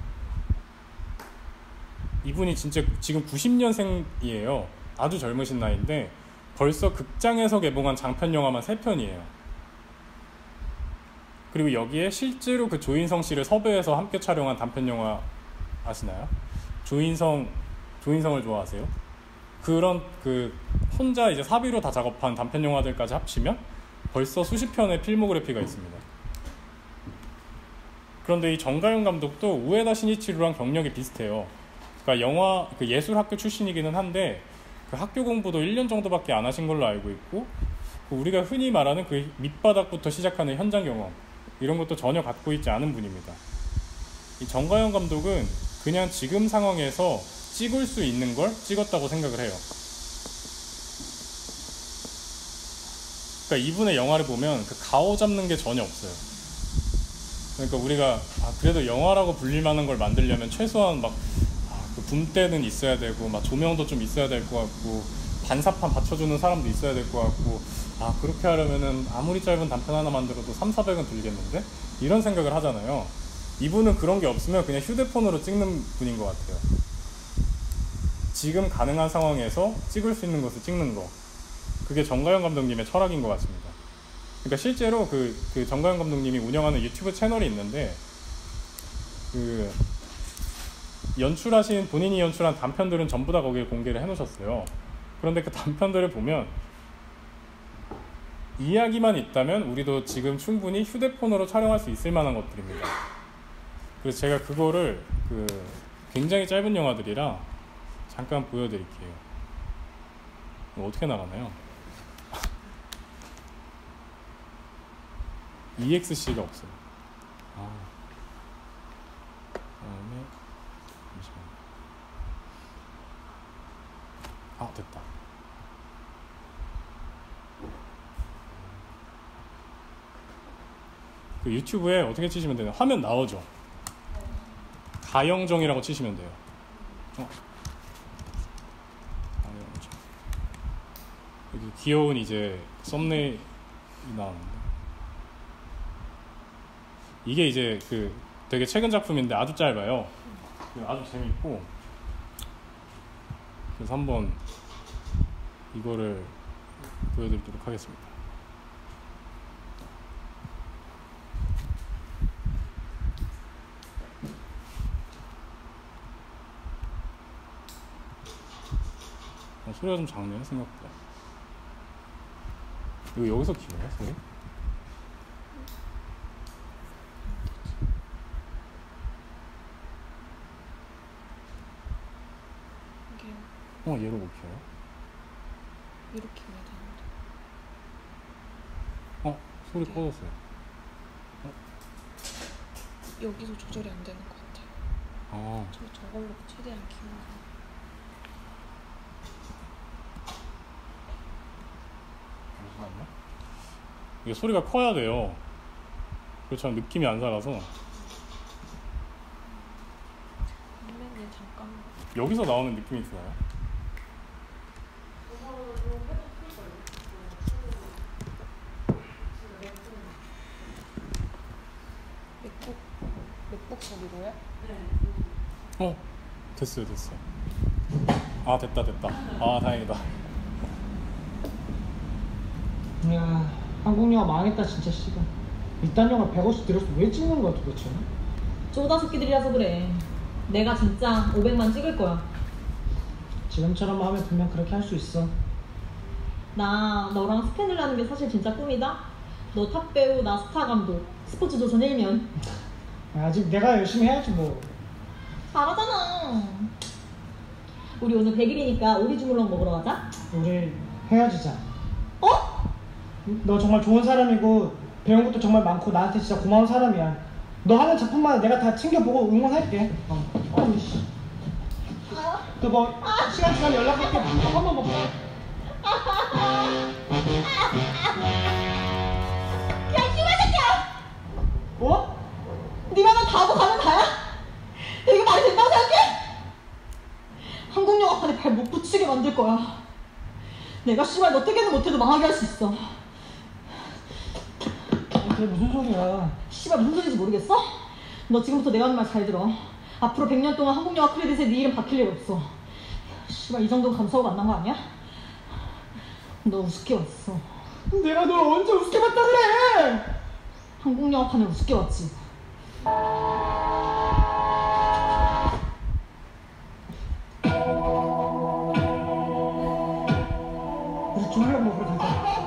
이분이 진짜 지금 구십 년생이에요. 아주 젊으신 나이인데 벌써 극장에서 개봉한 장편 영화만 세 편이에요. 그리고 여기에 실제로 그 조인성 씨를 섭외해서 함께 촬영한 단편 영화 아시나요? 조인성, 조인성을 좋아하세요? 그런 그 혼자 이제 사비로 다 작업한 단편 영화들까지 합치면 벌써 수십 편의 필모그래피가 있습니다. 그런데 이 정가영 감독도 우에다 시니치로랑 경력이 비슷해요. 그러니까 영화 그 예술학교 출신이기는 한데 그 학교 공부도 일 년 정도밖에 안 하신 걸로 알고 있고, 그 우리가 흔히 말하는 그 밑바닥부터 시작하는 현장 경험 이런 것도 전혀 갖고 있지 않은 분입니다. 이 정가영 감독은 그냥 지금 상황에서 찍을 수 있는 걸 찍었다고 생각을 해요. 그러니까 이분의 영화를 보면 그 가오 잡는 게 전혀 없어요. 그러니까 우리가 아, 그래도 영화라고 불릴 만한 걸 만들려면 최소한 막 그 붐대는 있어야 되고 막 조명도 좀 있어야 될 것 같고 반사판 받쳐주는 사람도 있어야 될 것 같고, 아 그렇게 하려면은 아무리 짧은 단편 하나 만들어도 삼사백은 들겠는데? 이런 생각을 하잖아요. 이분은 그런 게 없으면 그냥 휴대폰으로 찍는 분인 것 같아요. 지금 가능한 상황에서 찍을 수 있는 것을 찍는 거, 그게 정가영 감독님의 철학인 것 같습니다. 그러니까 실제로 그, 그 정가영 감독님이 운영하는 유튜브 채널이 있는데, 그 연출하신 본인이 연출한 단편들은 전부 다 거기에 공개를 해놓으셨어요. 그런데 그 단편들을 보면 이야기만 있다면 우리도 지금 충분히 휴대폰으로 촬영할 수 있을 만한 것들입니다. 그래서 제가 그거를 그 굉장히 짧은 영화들이라 잠깐 보여드릴게요. 이거 어떻게 나가나요? 이엑스씨가 없어요. 아. 그다음에 잠시만요. 아, 됐다. 그 유튜브에 어떻게 치시면 되나? 화면 나오죠? 가영정이라고 치시면 돼요. 어. 가영정. 여기 귀여운 이제 썸네일이 나오는데, 이게 이제 그 되게 최근 작품인데 아주 짧아요. 아주 재밌고, 그래서 한번 이거를 보여드리도록 하겠습니다. 어, 소리가 좀 작네요, 생각보다. 이거 여기서 키워요, 소리? 어, 얘로 못 켜요? 이렇게 해야 되는데. 어, 소리 네. 꺼졌어요. 어? 여기서 조절이 안 되는 것 같아요. 아. 저 저걸로 최대한 키우는 거. 잠깐만요. 이게 소리가 커야 돼요. 그렇지만 느낌이 안 살아서. 선배님 잠깐만. 여기서 나오는 느낌이 좋아요. 맥북 맥북 소리로요? 어, 됐어요, 됐어요. 아, 됐다, 됐다. 아, 다행이다. 야, 한국 영화 망했다 진짜 씨발. 이딴 영화 백오십 들여서 왜 찍는 거야 도대체? 쪼다새끼들이라서 그래. 내가 진짜 오백만 찍을 거야. 지금처럼 하면 분명 그렇게 할 수 있어. 나 너랑 스캔을 하는 게 사실 진짜 꿈이다. 너 탑배우, 나 스타 감독, 스포츠 조선 일면. 아직 내가 열심히 해야지 뭐. 잘하잖아. 우리 오늘 백 일이니까 오리 주물럭 먹으러 가자. 우리 헤어지자. 어? 너 정말 좋은 사람이고 배운 것도 정말 많고 나한테 진짜 고마운 사람이야. 너 하는 작품만 내가 다 챙겨보고 응원할게. 어. 아니 씨. 그뭐 시간 지나면 연락할게. 한번 먹자. 야, 씨발 새끼야! 뭐? 네가 나 다하고 가면 다야? 이게 말이 된다고 생각해? 한국 영화판에 발 못 붙이게 만들 거야. 내가 씨발 너 어떻게든 못해도 망하게 할 수 있어. 아니, 그게 무슨 소리야? 씨발 무슨 소리인지 모르겠어? 너 지금부터 내가 하는 말 잘 들어. 앞으로 백 년 동안 한국 영화 크레딧에 네 이름 박힐 일 없어. 씨발 이 정도는 감사하고 만난 거 아니야? 너 우습게 왔어. 내가 널 언제 우습게 봤다 그래? 한국 영화판에 우습게 왔지. 우리 주물럭 먹으러 가자.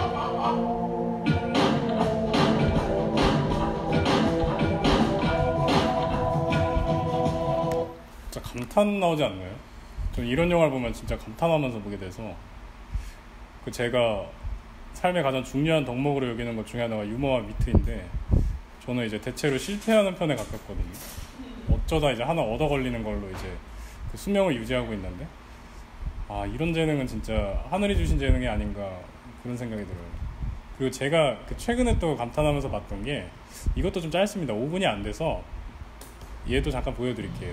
진짜 감탄 나오지 않나요? 좀 이런 영화를 보면 진짜 감탄하면서 보게 돼서, 그 제가 삶의 가장 중요한 덕목으로 여기는 것 중에 하나가 유머와 위트인데, 저는 이제 대체로 실패하는 편에 가깝거든요. 어쩌다 이제 하나 얻어 걸리는 걸로 이제 그 수명을 유지하고 있는데, 아, 이런 재능은 진짜 하늘이 주신 재능이 아닌가 그런 생각이 들어요. 그리고 제가 그 최근에 또 감탄하면서 봤던 게, 이것도 좀 짧습니다. 오 분이 안 돼서 얘도 잠깐 보여드릴게요.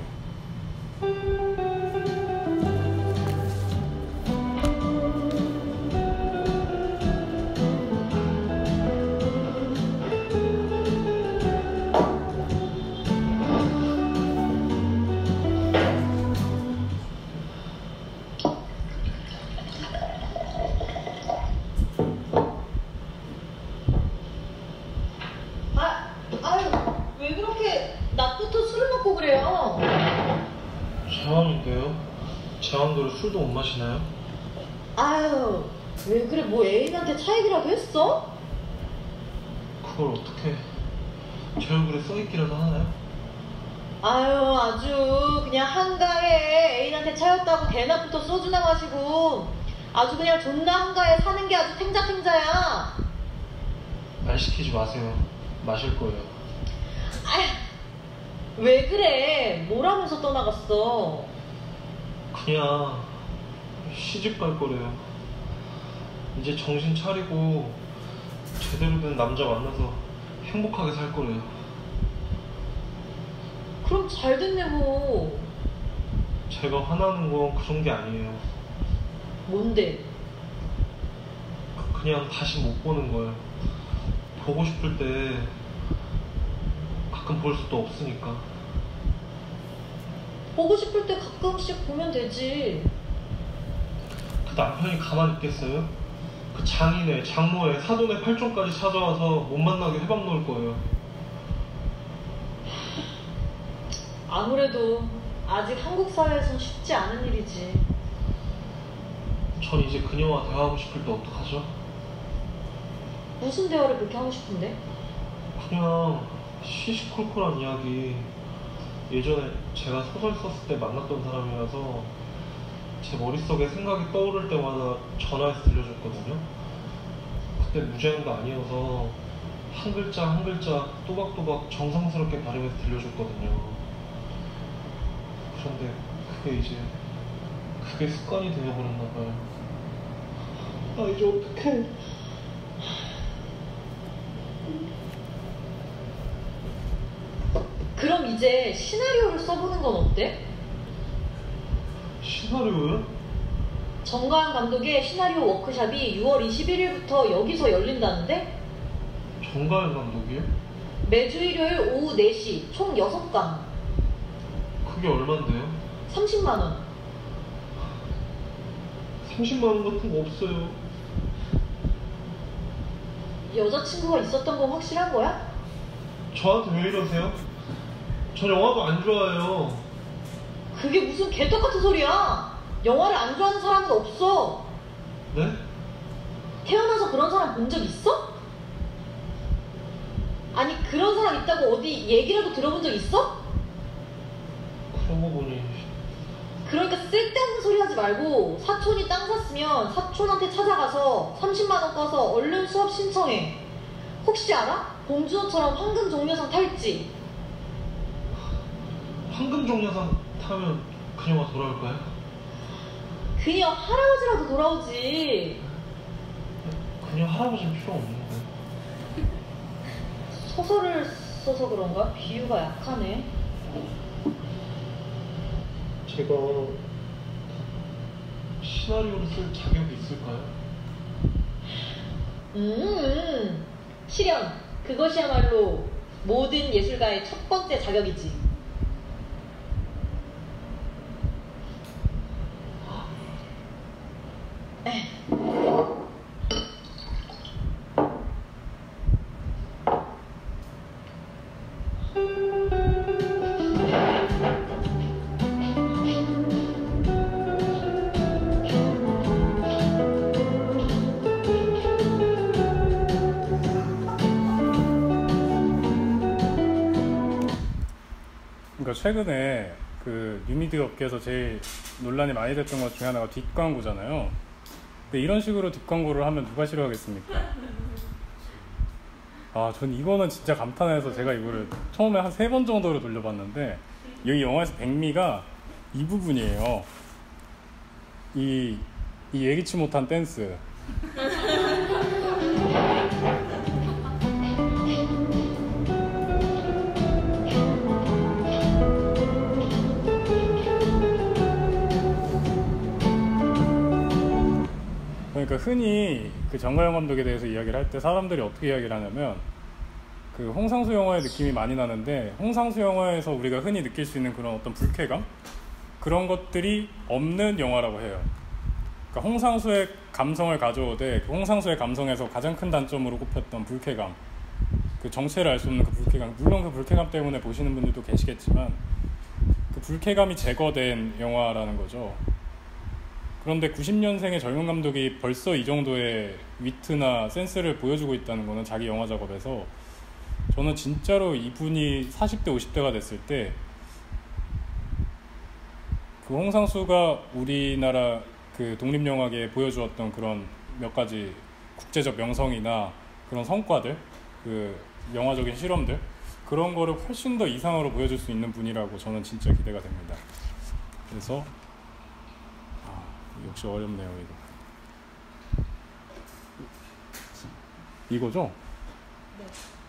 아, 아유, 왜 그렇게 낮부터 술을 먹고 그래요? 재환인데요? 재환대로 술도 못 마시나요? 아유, 왜 그래? 뭐 애인한테 차이기라도 했어? 그걸 어떻게 제 얼굴에 써있기라도 하나요? 아유, 아주 그냥 한가해. 애인한테 차였다고 대낮부터 소주나 마시고 아주 그냥 존나 한가해 사는 게 아주 탱자탱자야. 말 시키지 마세요. 마실 거예요. 아휴, 왜 그래? 뭘 하면서 떠나갔어? 그냥 시집 갈 거래요. 이제 정신 차리고 제대로 된 남자 만나서 행복하게 살 거래요. 그럼 잘 됐네 뭐. 제가 화나는 건 그런 게 아니에요. 뭔데? 그- 그냥 다시 못 보는 거예요. 보고 싶을 때 가끔 볼 수도 없으니까. 보고 싶을 때 가끔씩 보면 되지. 그 남편이 가만히 있겠어요? 그 장인의, 장모의, 사돈의 팔촌까지 찾아와서 못 만나게 해방 놓을 거예요. 아무래도 아직 한국 사회에선 쉽지 않은 일이지. 전 이제 그녀와 대화하고 싶을 때 어떡하죠? 무슨 대화를 그렇게 하고 싶은데? 그냥 시시콜콜한 이야기. 예전에 제가 소설 썼을 때 만났던 사람이라서 제 머릿속에 생각이 떠오를 때마다 전화해서 들려줬거든요. 그때 무제한도 아니어서 한 글자 한 글자 또박또박 정성스럽게 발음해서 들려줬거든요. 그런데 그게 이제 그게 습관이 되어버렸나 봐요. 나 이제 어떡해. 이제 시나리오를 써보는 건 어때? 시나리오요? 정가은 감독의 시나리오 워크샵이 유월 이십일일부터 여기서 열린다는데? 정가은 감독이요? 매주 일요일 오후 네 시 총 여섯 강 그게 얼만데요? 삼십만 원. 삼십만 원 같은 거 없어요. 여자친구가 있었던 거 확실한 거야? 저한테 왜 이러세요? 전 영화도 안 좋아해요. 그게 무슨 개떡 같은 소리야. 영화를 안 좋아하는 사람은 없어. 네? 태어나서 그런 사람 본 적 있어? 아니 그런 사람 있다고 어디 얘기라도 들어본 적 있어? 그런 거 보니 그러니까 쓸데없는 소리 하지 말고 사촌이 땅 샀으면 사촌한테 찾아가서 삼십만 원 까서 얼른 수업 신청해. 혹시 알아? 봉준호처럼 황금 종려상 탈지. 황금 종려상 타면 그녀가 돌아올까요? 그녀 할아버지라도 돌아오지. 그녀 할아버지는 필요 없는데. 소설을 써서 그런가? 비유가 약하네. 제가 시나리오를 쓸 자격이 있을까요? 음, 실현. 그것이야말로 모든 예술가의 첫 번째 자격이지. 그러니까 최근에 그 뉴미디어 업계에서 제일 논란이 많이 됐던 것 중에 하나가 뒷광고잖아요. 근데 이런 식으로 뒷광고를 하면 누가 싫어하겠습니까? 아, 전 이거는 진짜 감탄해서 제가 이거를 처음에 한 세 번 정도로 돌려봤는데, 여기 영화에서 백미가 이 부분이에요. 이, 이 예기치 못한 댄스. 그러니까 흔히 그 정가영 감독에 대해서 이야기를 할 때 사람들이 어떻게 이야기를 하냐면, 그 홍상수 영화의 느낌이 많이 나는데, 홍상수 영화에서 우리가 흔히 느낄 수 있는 그런 어떤 불쾌감? 그런 것들이 없는 영화라고 해요. 그러니까 홍상수의 감성을 가져오되 그 홍상수의 감성에서 가장 큰 단점으로 꼽혔던 불쾌감, 그 정체를 알 수 없는 그 불쾌감, 물론 그 불쾌감 때문에 보시는 분들도 계시겠지만 그 불쾌감이 제거된 영화라는 거죠. 그런데 구십 년생의 젊은 감독이 벌써 이 정도의 위트나 센스를 보여주고 있다는 거는 자기 영화 작업에서, 저는 진짜로 이분이 사십 대 오십 대가 됐을 때 그 홍상수가 우리나라 그 독립영화계에 보여주었던 그런 몇 가지 국제적 명성이나 그런 성과들, 그 영화적인 실험들, 그런 거를 훨씬 더 이상으로 보여줄 수 있는 분이라고 저는 진짜 기대가 됩니다. 그래서 아, 역시 어렵네요 이거. 이거죠? 네.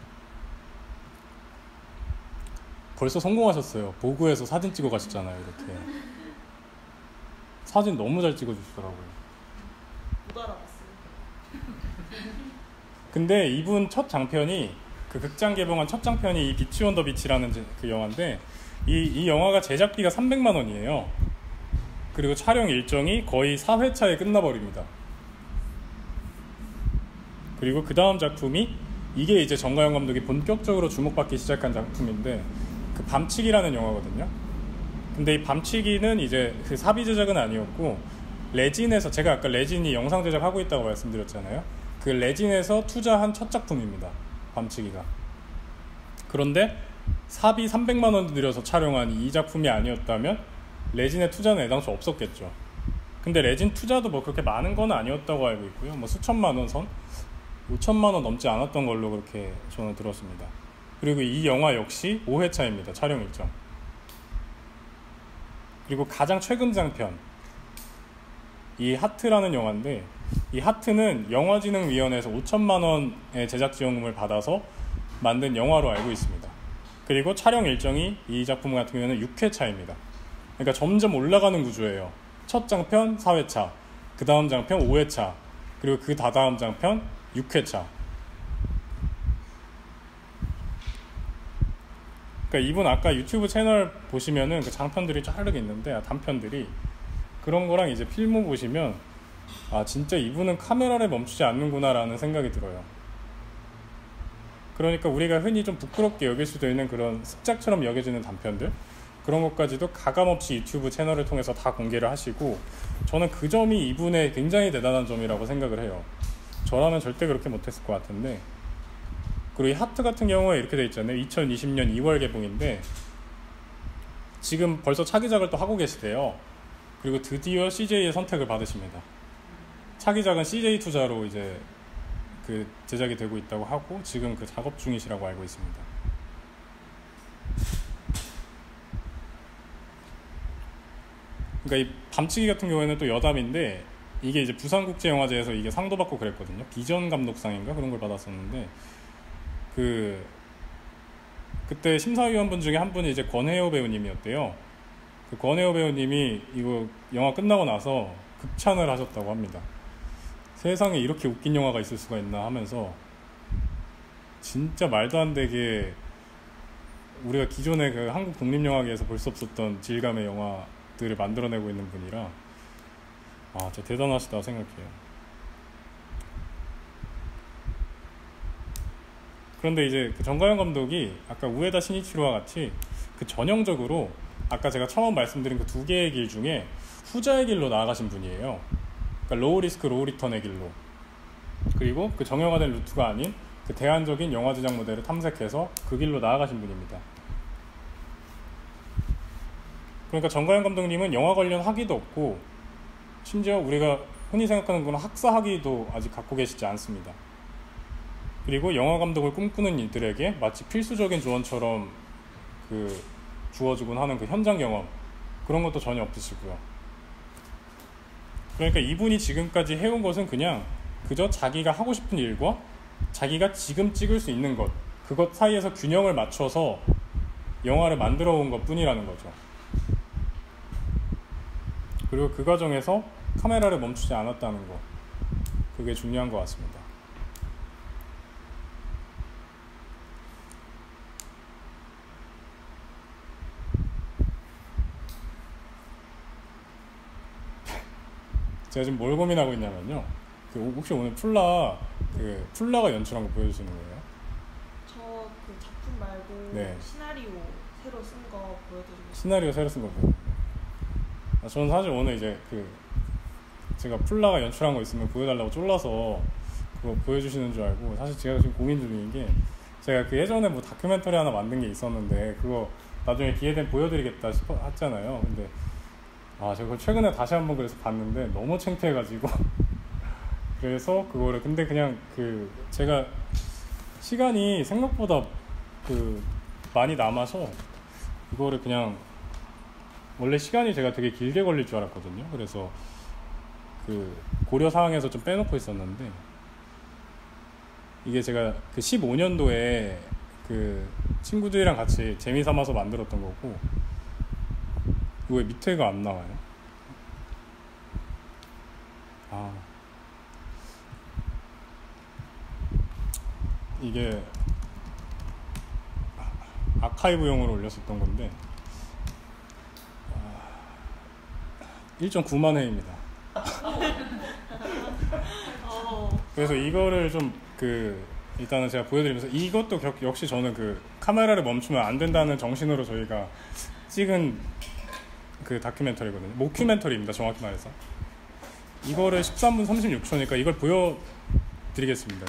벌써 성공하셨어요. 보구에서 사진 찍어 가셨잖아요 이렇게. 사진 너무 잘 찍어주시더라고요. 못 알아봤어요. 근데 이분 첫 장편이, 그 극장 개봉한 첫 장편이 이 비치 온 더 비치라는 그 영화인데, 이, 이 영화가 제작비가 삼백만 원이에요. 그리고 촬영 일정이 거의 사 회차에 끝나버립니다. 그리고 그 다음 작품이, 이게 이제 정가영 감독이 본격적으로 주목받기 시작한 작품인데, 그 밤치기라는 영화거든요. 근데 이 밤치기는 이제 그 사비 제작은 아니었고, 레진에서, 제가 아까 레진이 영상 제작하고 있다고 말씀드렸잖아요. 그 레진에서 투자한 첫 작품입니다, 밤치기가. 그런데 사비 삼백만 원 들여서 촬영한 이 작품이 아니었다면 레진의 투자는 애당초 없었겠죠. 근데 레진 투자도 뭐 그렇게 많은 건 아니었다고 알고 있고요. 뭐 수천만 원 선? 오천만 원 넘지 않았던 걸로 그렇게 저는 들었습니다. 그리고 이 영화 역시 오 회차입니다, 촬영 일정. 그리고 가장 최근 장편, 이 하트라는 영화인데, 이 하트는 영화진흥위원회에서 오천만 원의 제작지원금을 받아서 만든 영화로 알고 있습니다. 그리고 촬영 일정이 이 작품 같은 경우에는 육 회차입니다. 그러니까 점점 올라가는 구조예요. 첫 장편 사 회차, 그 다음 장편 오 회차, 그리고 그 다다음 장편 육 회차. 그러니까 이분 아까 유튜브 채널 보시면은 그 장편들이 쫙 있는데, 단편들이 그런 거랑 이제 필모 보시면 아 진짜 이분은 카메라를 멈추지 않는구나 라는 생각이 들어요. 그러니까 우리가 흔히 좀 부끄럽게 여길 수도 있는 그런 습작처럼 여겨지는 단편들, 그런 것까지도 가감없이 유튜브 채널을 통해서 다 공개를 하시고, 저는 그 점이 이분의 굉장히 대단한 점이라고 생각을 해요. 저라면 절대 그렇게 못했을 것 같은데. 그리고 이 하트 같은 경우에 이렇게 돼 있잖아요. 이천이십 년 이월 개봉인데 지금 벌써 차기작을 또 하고 계시대요. 그리고 드디어 씨제이의 선택을 받으십니다. 차기작은 씨제이 투자로 이제 그 제작이 되고 있다고 하고 지금 그 작업 중이시라고 알고 있습니다. 그러니까 이 밤치기 같은 경우에는 또 여담인데, 이게 이제 부산국제영화제에서 이게 상도 받고 그랬거든요. 비전 감독상인가 그런 걸 받았었는데, 그 그때 심사위원분 중에 한 분이 이제 권혜호 배우님이었대요. 그 권혜호 배우님이 이거 영화 끝나고 나서 극찬을 하셨다고 합니다. 세상에 이렇게 웃긴 영화가 있을 수가 있나 하면서, 진짜 말도 안 되게 우리가 기존에 그 한국 독립영화계에서 볼 수 없었던 질감의 영화들을 만들어내고 있는 분이라 아 진짜 대단하시다고 생각해요. 그런데 이제 그 정가영 감독이 아까 우에다 시니치로와 같이 그 전형적으로 아까 제가 처음 말씀드린 그 두 개의 길 중에 후자의 길로 나아가신 분이에요. 그러니까 로우 리스크 로우 리턴의 길로, 그리고 그 정형화된 루트가 아닌 그 대안적인 영화 제작 모델을 탐색해서 그 길로 나아가신 분입니다. 그러니까 정가영 감독님은 영화 관련 학위도 없고, 심지어 우리가 흔히 생각하는 그런 학사 학위도 아직 갖고 계시지 않습니다. 그리고 영화 감독을 꿈꾸는 이들에게 마치 필수적인 조언처럼 그 주어주곤 하는 그 현장 경험, 그런 것도 전혀 없으시고요. 그러니까 이분이 지금까지 해온 것은 그냥 그저 자기가 하고 싶은 일과 자기가 지금 찍을 수 있는 것, 그것 사이에서 균형을 맞춰서 영화를 만들어 온 것 뿐이라는 거죠. 그리고 그 과정에서 카메라를 멈추지 않았다는 거, 그게 중요한 것 같습니다. 제가 지금 뭘 고민하고 있냐면요, 그 혹시 오늘 풀라 그 풀라가 연출한 거 보여주시는 거예요? 저 그 작품 말고 네. 시나리오 새로 쓴 거 보여드리고 싶어요. 시나리오 새로 쓴 거 보여요. 아, 저는 사실 오늘 이제 그 제가 풀라가 연출한 거 있으면 보여달라고 쫄라서 그거 보여주시는 줄 알고, 사실 제가 지금 고민 중인 게, 제가 그 예전에 뭐 다큐멘터리 하나 만든 게 있었는데 그거 나중에 기회 되면 보여드리겠다 싶어 했잖아요. 근데 아 제가 최근에 다시 한번 그래서 봤는데 너무 창피해가지고 그래서 그거를, 근데 그냥 그 제가 시간이 생각보다 그 많이 남아서 이거를 그냥, 원래 시간이 제가 되게 길게 걸릴 줄 알았거든요. 그래서 그 고려 사항에서 좀 빼놓고 있었는데, 이게 제가 그 십오 년도에 그 친구들이랑 같이 재미삼아서 만들었던 거고, 이거 왜 밑에가 안 나와요? 아 이게 아카이브용으로 올렸었던 건데 일 점 구만 회입니다. 그래서 이거를 좀 그 일단은 제가 보여드리면서, 이것도 격, 역시 저는 그 카메라를 멈추면 안 된다는 정신으로 저희가 찍은 그 다큐멘터리거든요. 모큐멘터리입니다, 정확히 말해서. 이거를 십삼 분 삼십육 초니까 이걸 보여드리겠습니다.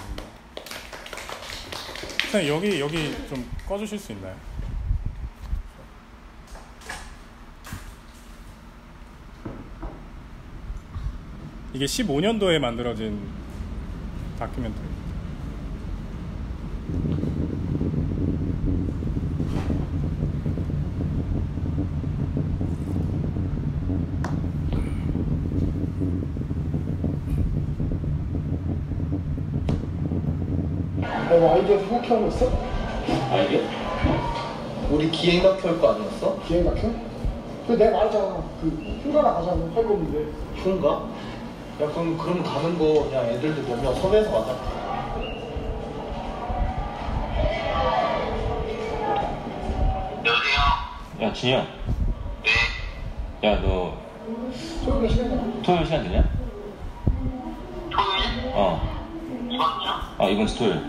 선생님 여기 여기 좀 꺼주실 수 있나요? 이게 십오 년도에 만들어진 다큐멘터리입니다. 너 아이디어 생각해오고 있어? 아이디어? 우리 기행 막혀 올 거 아니었어? 기행 막혀? 그 내가 말했잖아. 그 휴가나 가자고 할 건데. 휴가? 야 그럼 그럼 가는 거 그냥 애들도 몇 명 섭외해서 가자. 여보세요? 야 진영. 네. 야 너 토요일 시간 되나? 토요일 시간 되냐? 토요일? 어. 이번 주? 아 이번 주 토요일.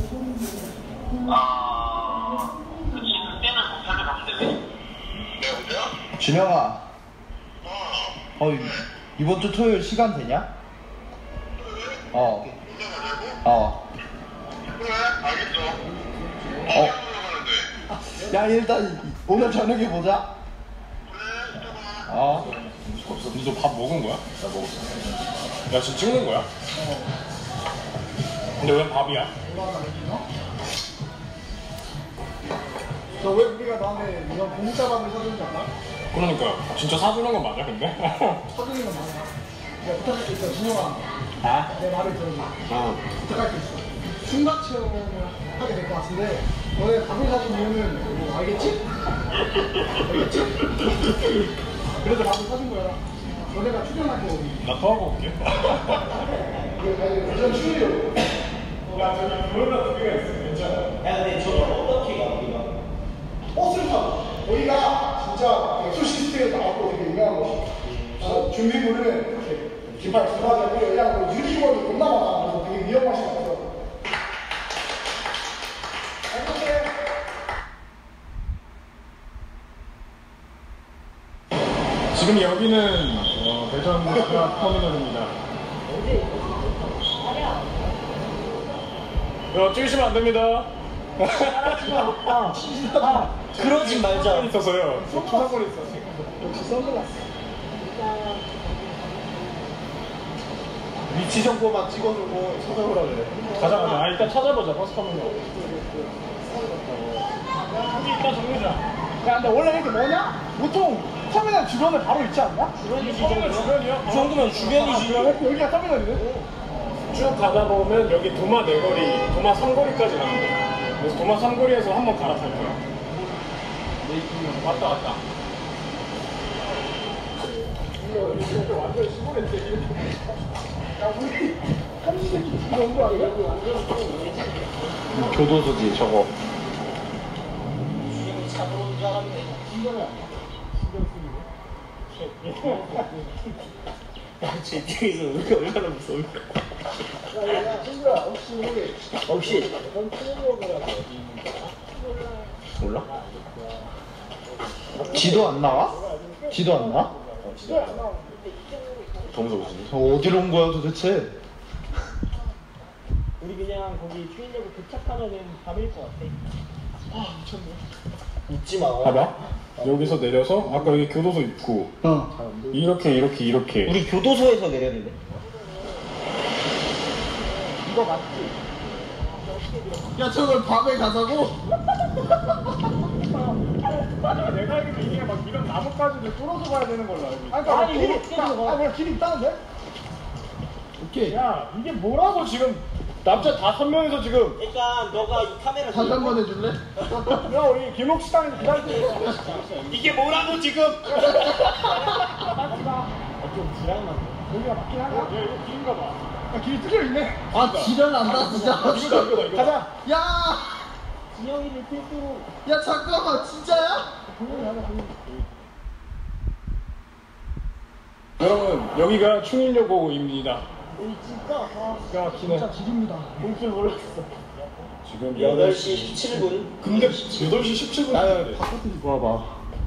아... 그치, 그때는 못하게 가면 되네. 네, 여보세요? 준영아. 어. 어 이- 이번 주 토요일 시간 되냐? 어. 혼자 가자고? 어. 그래, 알겠죠. 어. 어디로 가는데? 야 일단 오늘 저녁에 보자. 그래, 이따가. 어. 근데 너 밥 먹은 거야? 나 먹었어. 야 지금 찍는 거야? 근데 왜 밥이야? 너 왜 우리가 너한테 이런 공짜밥을 사주는지 알아? 그러니까 진짜 사주는 건 맞아 근데? 사주는 건 많아. 내가 부탁할 게 있어, 준영아. 아? 내 말을 들어줘. 어. 부탁할 게 있어. 순간 체험을 하게 될 것 같은데, 너네 밥을 사준 이유는 뭐 알겠지? 알겠지? 그래서 밥을 사준 거야. 너네가 출연할 때 우리. 나 토하고 올게. 이전 출연료. 야 저기 그러다 두 개가 있어 괜찮아. 야 근데 저거 어떻게 가 우리가? 버스를 타고. 여기가 진짜 엑소시스트에 나왔고 되게 유명한 곳이야. 어, 준비물은 이렇게 깃발 두 가지고 왜냐면 유리원이 겁나 많아. 그래서 되게 위험한 시간 있어. 지금 여기는 어, 대전 스카 터미널입니다. 야 찍으시면 안 됩니다. 그러지 말자. 있어서요. 초상권이 있어서. 역시 선글라스. 위치 정보만 찍어주고 찾아오라 그래. 가자 가자. 아 일단 찾아보자 버스 터미널. 여기 이따 정류장. 야, 근데 원래 이렇게 뭐냐? 보통 터미널 주변에 바로 있지 않냐? 주변이 터미널 주변이야? 이 정도면 주변이지. 여기가 터미널이네? 쭉 가다 보면 여기 도마 네거리, 도마 삼거리까지 가는데. 그래서 도마 삼거리에서 한번 갈아탈 거야. 왔다 왔다. 완전 시골인데. 야, 우리 한시대기 이런 거 아니야? 교도소지 저거. 제 입장에서 우리가 얼마나 무서울까? 혹시 몰라? 지도 안 나와? 지도 안 나와? 동서우지. 저 어디로 온 거야 도대체? 우리 그냥 거기 추인되고 도착하면은 밤일 것 같아. 아, 미쳤네. 웃지 마. 봐봐. 여기서 내려서 아까 여기 교도소 입구. 어. 이렇게 이렇게 이렇게. 우리 교도소에서 내렸는데. 이거 맞지? 야, 저걸 밤에 가자고? 맞아. 내가 알기로 이게 막 이런 나뭇가지를 뚫어서 가야 되는 걸로 알고 있어. 아니, 그러니까 길이 있다. 아, 뭐야, 길이 있다는데? 오케이. 야 이게 뭐라고 지금 남자 다섯 명이서 지금. 일단 너가 이 카메라 다시 한 번 해줄래? 야 우리 김옥식당에서 기다리고 있어. 이게 뭐라고 지금? 좀 지랄난데. 여기가 맞긴 하냐? 야 이거 길인가 봐. 야, 길이 뚫려있네. 아 지랄난다 진짜. 이거다 이거다 이거. 가자. 야, 지영이를 필두로. 야 잠깐만 진짜야? 공연이 하나 보여. 여러분 여기가 충일여고입니다. 여기 진짜, 아, 기가 막히네. 진짜 길입니다. 볼 줄 몰랐어. 지금 여덟 시 십칠 분. 근데 여덟 시 십칠 분. 나는 바깥에서 봐봐.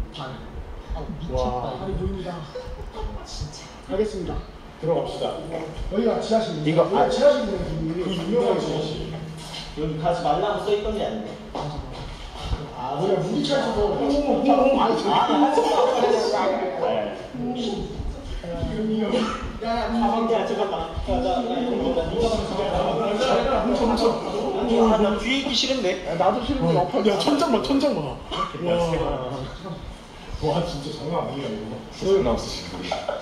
와. 다리 보입니다. 진짜. 가겠습니다. 들어갑시다. 여기가 지하실입니다. 이거, 아, 여기가 지하실이네. 그 유명한 지하실. 여기 가지 말라고 써 있던 데 아닌데. 아, 우리가 무기차에서도 홍홍홍 많이 들어. 야, 야 잠깐만. 야나 뭉쳐, 뭉쳐. 나 뒤에 있기 싫은데. 나도 싫은데 옆에. 야 천장 봐 천장 봐. 와 진짜 장난 아니야 이거. 수술 나왔어 지금.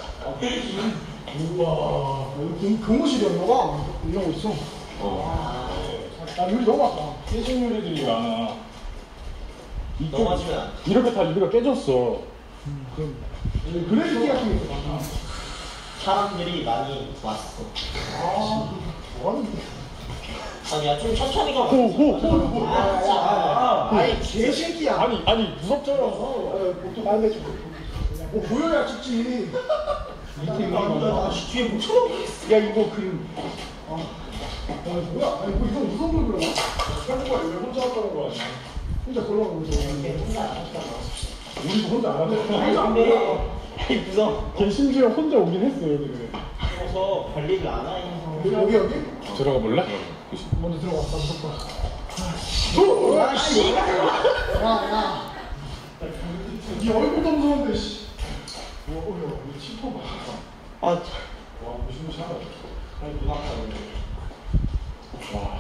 우와, 여기 교무실이었나 봐. 이런 거 있어. 어. 야, 유리 너무 아까. 깨진 요리들이 많아. 넘어지면 안 돼. 이렇게 다 유리가 깨졌어. 그래픽 같은 게 있어. 사람들이 많이 왔어. 아, 뭐하는데? 아니야, 좀 천천히 가면 호, 호, 돼. 호, 호. 아, 진짜. 아, 아니, 개새끼야. 아니, 아니, 무섭잖아. 보통 안 되지. 뭐 보여야 찍지. 아, 뒤에 못 쳐다보겠어. 야, 이거 그림. 아, 아 뭐야? 아니, 뭐 이건 무슨 걸 그려? 형부가 왜 혼자 왔다는 거야? 혼자 걸어가고 있어. 우리도 혼자 안 하잖아. 혼자 안 근데, 걸어. 아니, 무서워. 걔 심지어 혼자 오긴 했어, 여기 그래. 그래서 관리를 안 하는 여기, 여기? 들어가 볼래? 먼저 들어가. 나 무섭다. 아, 씨. 야, 야. 네 얼굴도 무서운데, 씨. 와, 어, 야, 이거 치퍼 봐. 아, 와, 무슨 샤워. 아니, 누가 아까 와.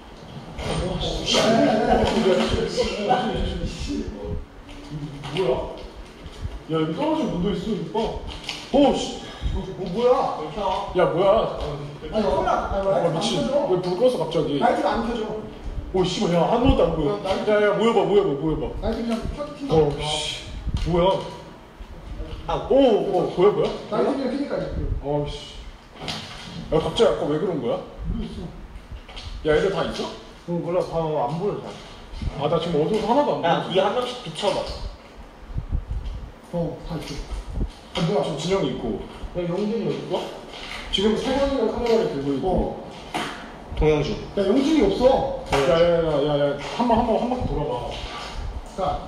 뭐야? 야, 여기 떨어진 문도 있어, 이거. 오, 씨. 뭐, 뭐야? 야, 뭐야? 아니, 허락. 아니, 아, 미친. 왜 불 꺼서 갑자기? 라이트가 안 켜져. 오, 씨발, 야, 한 번도 안 보여. 야, 야, 모여봐, 모여봐, 모여봐. 라이트 그냥 켜도 킨다. 어, 씨. 뭐야? 아, 오, 오, 보여, 보여? 라이트 그냥 켜니까 이제. 어, 씨. 야, 갑자기 아까 왜 그런 거야? 모르겠어. 야, 애들 다 있어? 어, 몰라. 다 안 보여, 잘. 아, 나 지금 어두워서 하나도 안 야, 보여. 네가 한 명씩 비춰봐. 어, 다 있어. 아, 뭐야? 지금 진영이 있고. 야, 영준이 어디 있어? 지금 세관이가 카메라를 들고 있고. 어. 동영주. 야, 영준이 없어. 야, 야, 야, 야, 야, 한 번, 한 번, 한 바퀴 돌아봐. 야,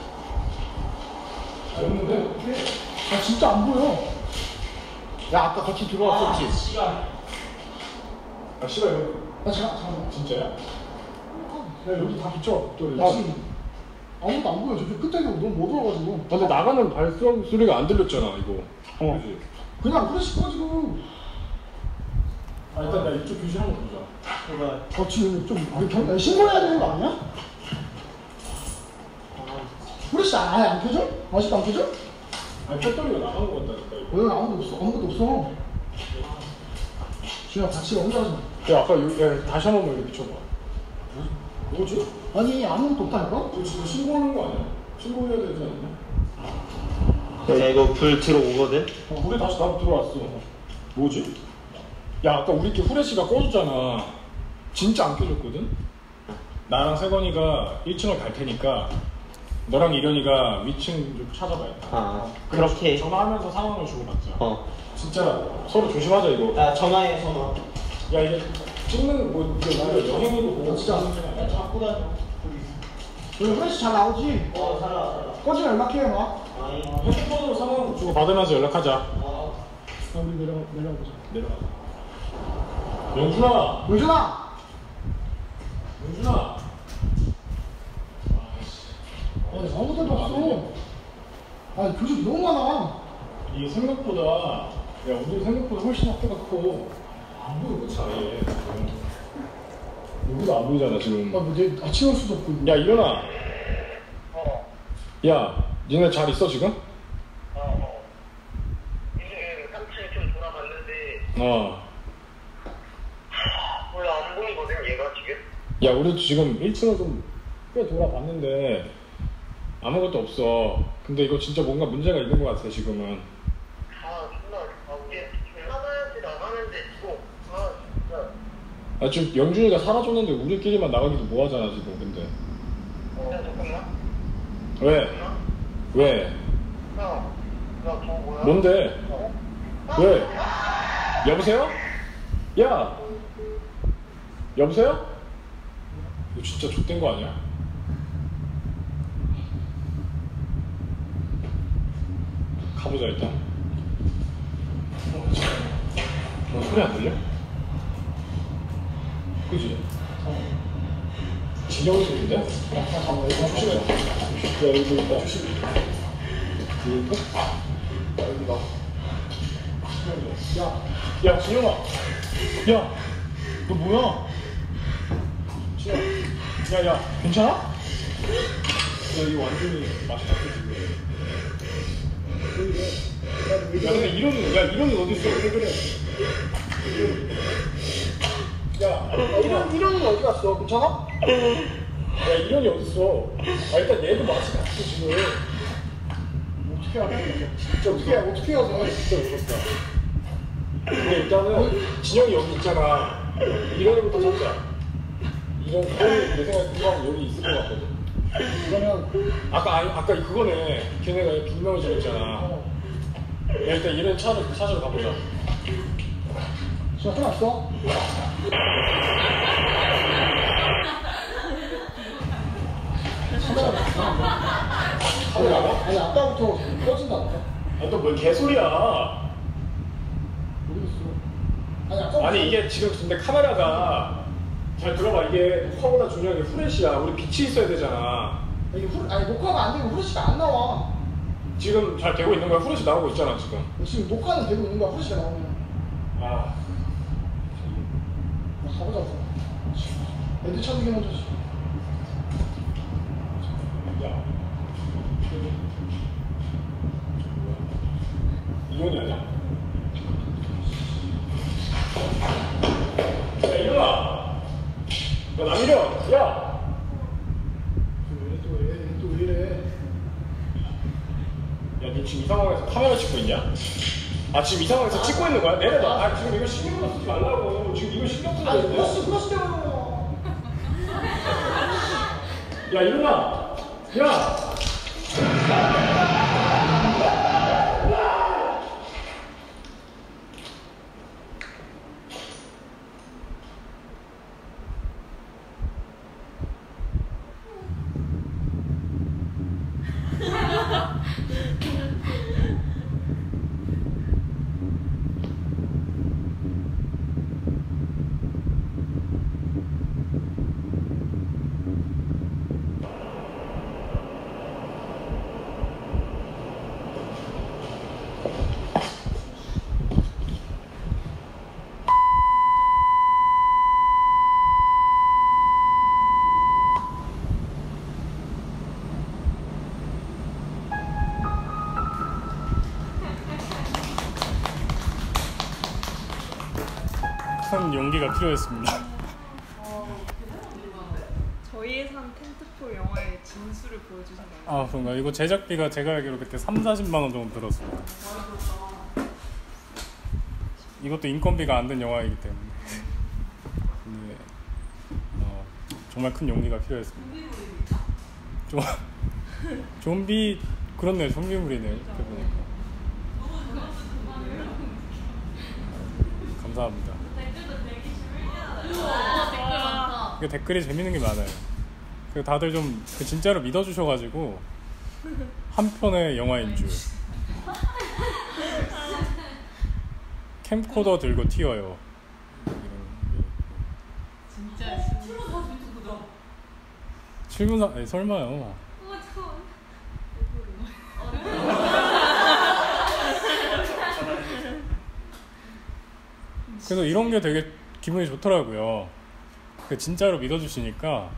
없는데? 야, 진짜 안 보여. 야, 아까 같이 들어왔었지? 씨발. 아, 씨발, 여기. 야, 잠깐, 잠깐만. 진짜야? 야, 여기 다 비춰. 또 야, 지금 아무것도 안 보여. 저쪽 끝에서 너무 못 들어가지고. 근데 나가는 발성 소리가 안 들렸잖아, 이거. 어. 그지? 그냥 후레쉬 꺼지고. 아, 일단 나 이쪽 교실 한번 보자. 제발. 어, 지금 좀 우리 경, 야, 신고해야 되는 거 아니야? 후레쉬 아예 안 켜져? 아직도 안 켜져? 아니, 배터리가 나간 것 같다니까, 이거. 왜 아무도 없어? 아무것도 없어. 주야 같이 혼자 하지 마. 야, 아까 여기, 야, 다시 한 번만 여기 비춰봐. 뭐, 뭐지? 아니 아무것도 없다니까? 너 지금 신고하는 거 아니야? 신고해야 되지 않나? 야, 이거 불 들어오거든? 어, 우리 다시 나도 들어왔어. 뭐지? 야, 아까 우리끼리 후레쉬가 꺼졌잖아. 진짜 안 켜졌거든? 나랑 세건이가 일 층을 갈 테니까 너랑 이련이가 위층 좀 찾아봐야겠다. 아, 그렇게. 전화하면서 상황을 주고받자. 어. 진짜 서로 조심하자, 이거. 야, 전화해, 전화. 야, 이게 찍는, 뭐, 이게 우리가 여행으로 보고 진짜. 갖고 다녀. 여기 후레쉬 잘 나오지? 어, 살아, 살아. 꺼지면 연락해 막. 아니. 핸드폰으로 상황 주고 받으면서 연락하자. 어. 아, 우리 내려가, 내려가보자. 내려가자. 영준아! 영준아! 영준아! 아니 아무데도 없어. 아니 교실 너무 많아. 이게 생각보다, 야, 우리 생각보다 훨씬 학교가 크고, 안 보여, 그 차에. 여기도 안 보이잖아, 지금. 아, 뭐 내 아침 올 수도 없고. 야, 일어나. 어, 야, 니네 잘 있어, 지금? 어, 어. 이제 삼 층 좀 돌아봤는데, 어. 몰라, 안 보이거든, 얘가 지금? 야, 우리도 지금 일 층을 좀 꽤 돌아봤는데, 아무것도 없어. 근데 이거 진짜 뭔가 문제가 있는 것 같아, 지금은. 아, 존나, 아, 우리 나가야지, 나가는데, 이거, 아, 진짜. 아, 지금 영준이가 사라졌는데 우리끼리만 나가기도 뭐하잖아, 지금, 근데. 어, 야, 잠깐만. 왜? 왜? 야, 야, 저거 뭐야? 뭔데? 어? 왜? 여보세요? 야! 여보세요? 이거 진짜 족된 거 아니야? 가보자, 일단. 어, 어, 소리 안 들려? 그지? 진영 소리인데? 야, 잠깐만, 이거 조심해. 야, 여기 있다. 조심해. 여기 있다? 야, 여기 나. 야, 야, 진영아. 야, 너 뭐야? 진영. 야, 야, 괜찮아? 야, 이거 완전히 맛이 바뀌었지. 야, 근데 이런이, 야, 이런이 어딨어? 왜 그래? 야, 이런 이런은 어디 갔어? 괜찮아? 야 이런이 어딨어? 아 일단 얘도 마치 같이 지금 어떻게 하냐? 진짜 어떻게 해? 어떻게 하자? 진짜 무섭다. 근데 일단은 진영이 여기 있잖아. 이런이부터 찾자. 이런 거의 내 생각에 금방 여기 있을 것 같거든. 그러면 아까 아니 아까 그거네. 걔네가 빅명을 지었잖아. 야 일단 이런 차를 찾으러 가보자. 지금 끝났어? 카메라 나가? 아니 아까부터 꺼진다는데? 아니 또 뭘 개소리야. 모르겠어. 아니 아까부터 아니 이게 지금 근데 카메라가 잘 들어봐. 이게 녹화보다 중요한 게 후레쉬야. 우리 빛이 있어야 되잖아. 이게 후, 아니 녹화가 안 되고 후레쉬가 안 나와. 지금 잘 되고 있는 거야? 후레쉬 나오고 있잖아 지금. 지금 녹화는 되고 있는 거야. 후레쉬가 나오면. 아 가보자. 애들 찾는 게 먼저지. 야 이혼이 아니야? 야 일어나. 야 남일현 야. 왜 또 왜 또 왜 이래? 야 니 지금 이 상황에서 카메라 찍고 있냐? 아 지금 이 상황에서 찍고 있는 거야? 내려놔. 아 지금 이거 신경 쓰지 말라고. 지금 이거 신경 쓰면 아니 되는데. 후레쉬 후레쉬 때문에. 야 일어나. 야. 큰 용기가 필요했습니다. 저희 예산 텐트포 영화의 진수를 보여주신 거예요. 아 그런가? 이거 제작비가 제가 알기로 그때 삼사십만 원 정도 들었습니다. 이것도 인건비가 안 든 영화이기 때문에 근데, 어, 정말 큰 용기가 필요했습니다. 좀 좀비 그렇네요. 좀비물이네요. 이렇게 보니까. 감사합니다. 이게 댓글이 재밌는 게 많아요. 그 다들 좀 그 진짜로 믿어주셔가지고 한 편의 영화인 줄. 캠코더 들고 튀어요. 진짜 칠분 사... 아니, 설마요. 그래서 이런 게 되게 기분이 좋더라고요. 그 진짜로 믿어주시니까.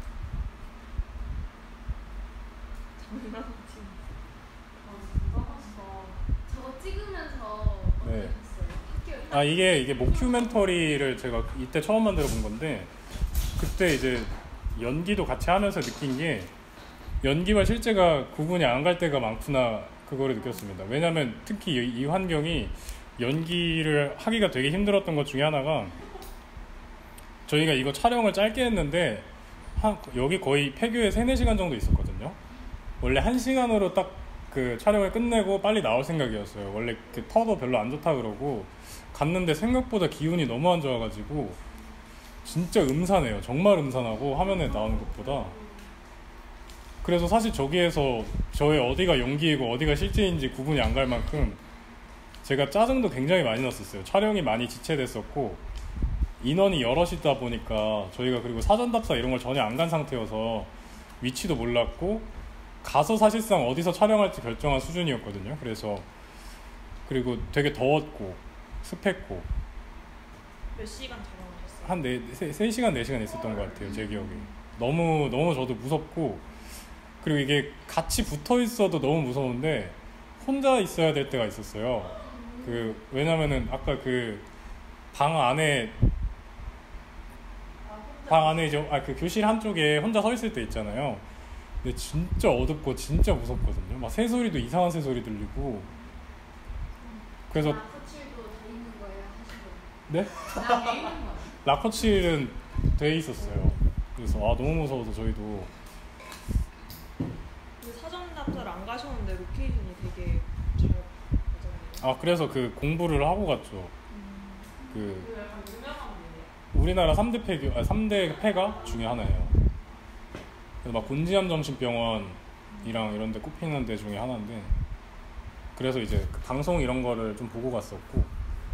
저거 찍으면서 네. 아 이게 이게 모큐멘터리를 제가 이때 처음 만들어 본 건데 그때 이제 연기도 같이 하면서 느낀 게 연기와 실제가 구분이 안 갈 때가 많구나 그거를 느꼈습니다. 왜냐하면 특히 이, 이 환경이 연기를 하기가 되게 힘들었던 것 중에 하나가 저희가 이거 촬영을 짧게 했는데 한, 여기 거의 폐교에 세네 시간 정도 있었거든요. 원래 한 시간으로 딱 그 촬영을 끝내고 빨리 나올 생각이었어요. 원래 그 터도 별로 안 좋다 그러고 갔는데 생각보다 기운이 너무 안 좋아가지고 진짜 음산해요. 정말 음산하고 화면에 나오는 것보다. 그래서 사실 저기에서 저의 어디가 연기이고 어디가 실제인지 구분이 안 갈 만큼 제가 짜증도 굉장히 많이 났었어요. 촬영이 많이 지체됐었고 인원이 여럿이다 보니까 저희가 그리고 사전 답사 이런 걸 전혀 안 간 상태여서 위치도 몰랐고 가서 사실상 어디서 촬영할지 결정한 수준이었거든요. 그래서 그리고 되게 더웠고 습했고 몇 시간 촬영하셨어요? 한 네, 세, 세 시간 네 시간 있었던 것 같아요. 제 기억에. 너무 너무 저도 무섭고 그리고 이게 같이 붙어 있어도 너무 무서운데 혼자 있어야 될 때가 있었어요. 그 왜냐면은 아까 그 방 안에 방 안에 이제 아, 그 교실 한쪽에 혼자 서 있을 때 있잖아요. 근데 진짜 어둡고 진짜 무섭거든요. 막 새소리도 이상한 새소리 들리고. 그래서 라커칠도 돼 있는 거예요, 사실은. 네? 돼 있는 거예요. 라커칠은 돼 있었어요. 그래서 아 너무 무서워서 저희도. 근데 사전 답사를 안 가셨는데 로케이션이 되게 잘 맞았네요. 아 그래서 그 공부를 하고 갔죠. 음. 그 약간 유명한 분이에요. 우리나라 삼 대 폐교, 아, 삼 대 폐가 중에 하나예요. 그래서 막 군지암 정신병원이랑 이런 데 꼽히는 데 중에 하나인데, 그래서 이제 그 방송 이런 거를 좀 보고 갔었고.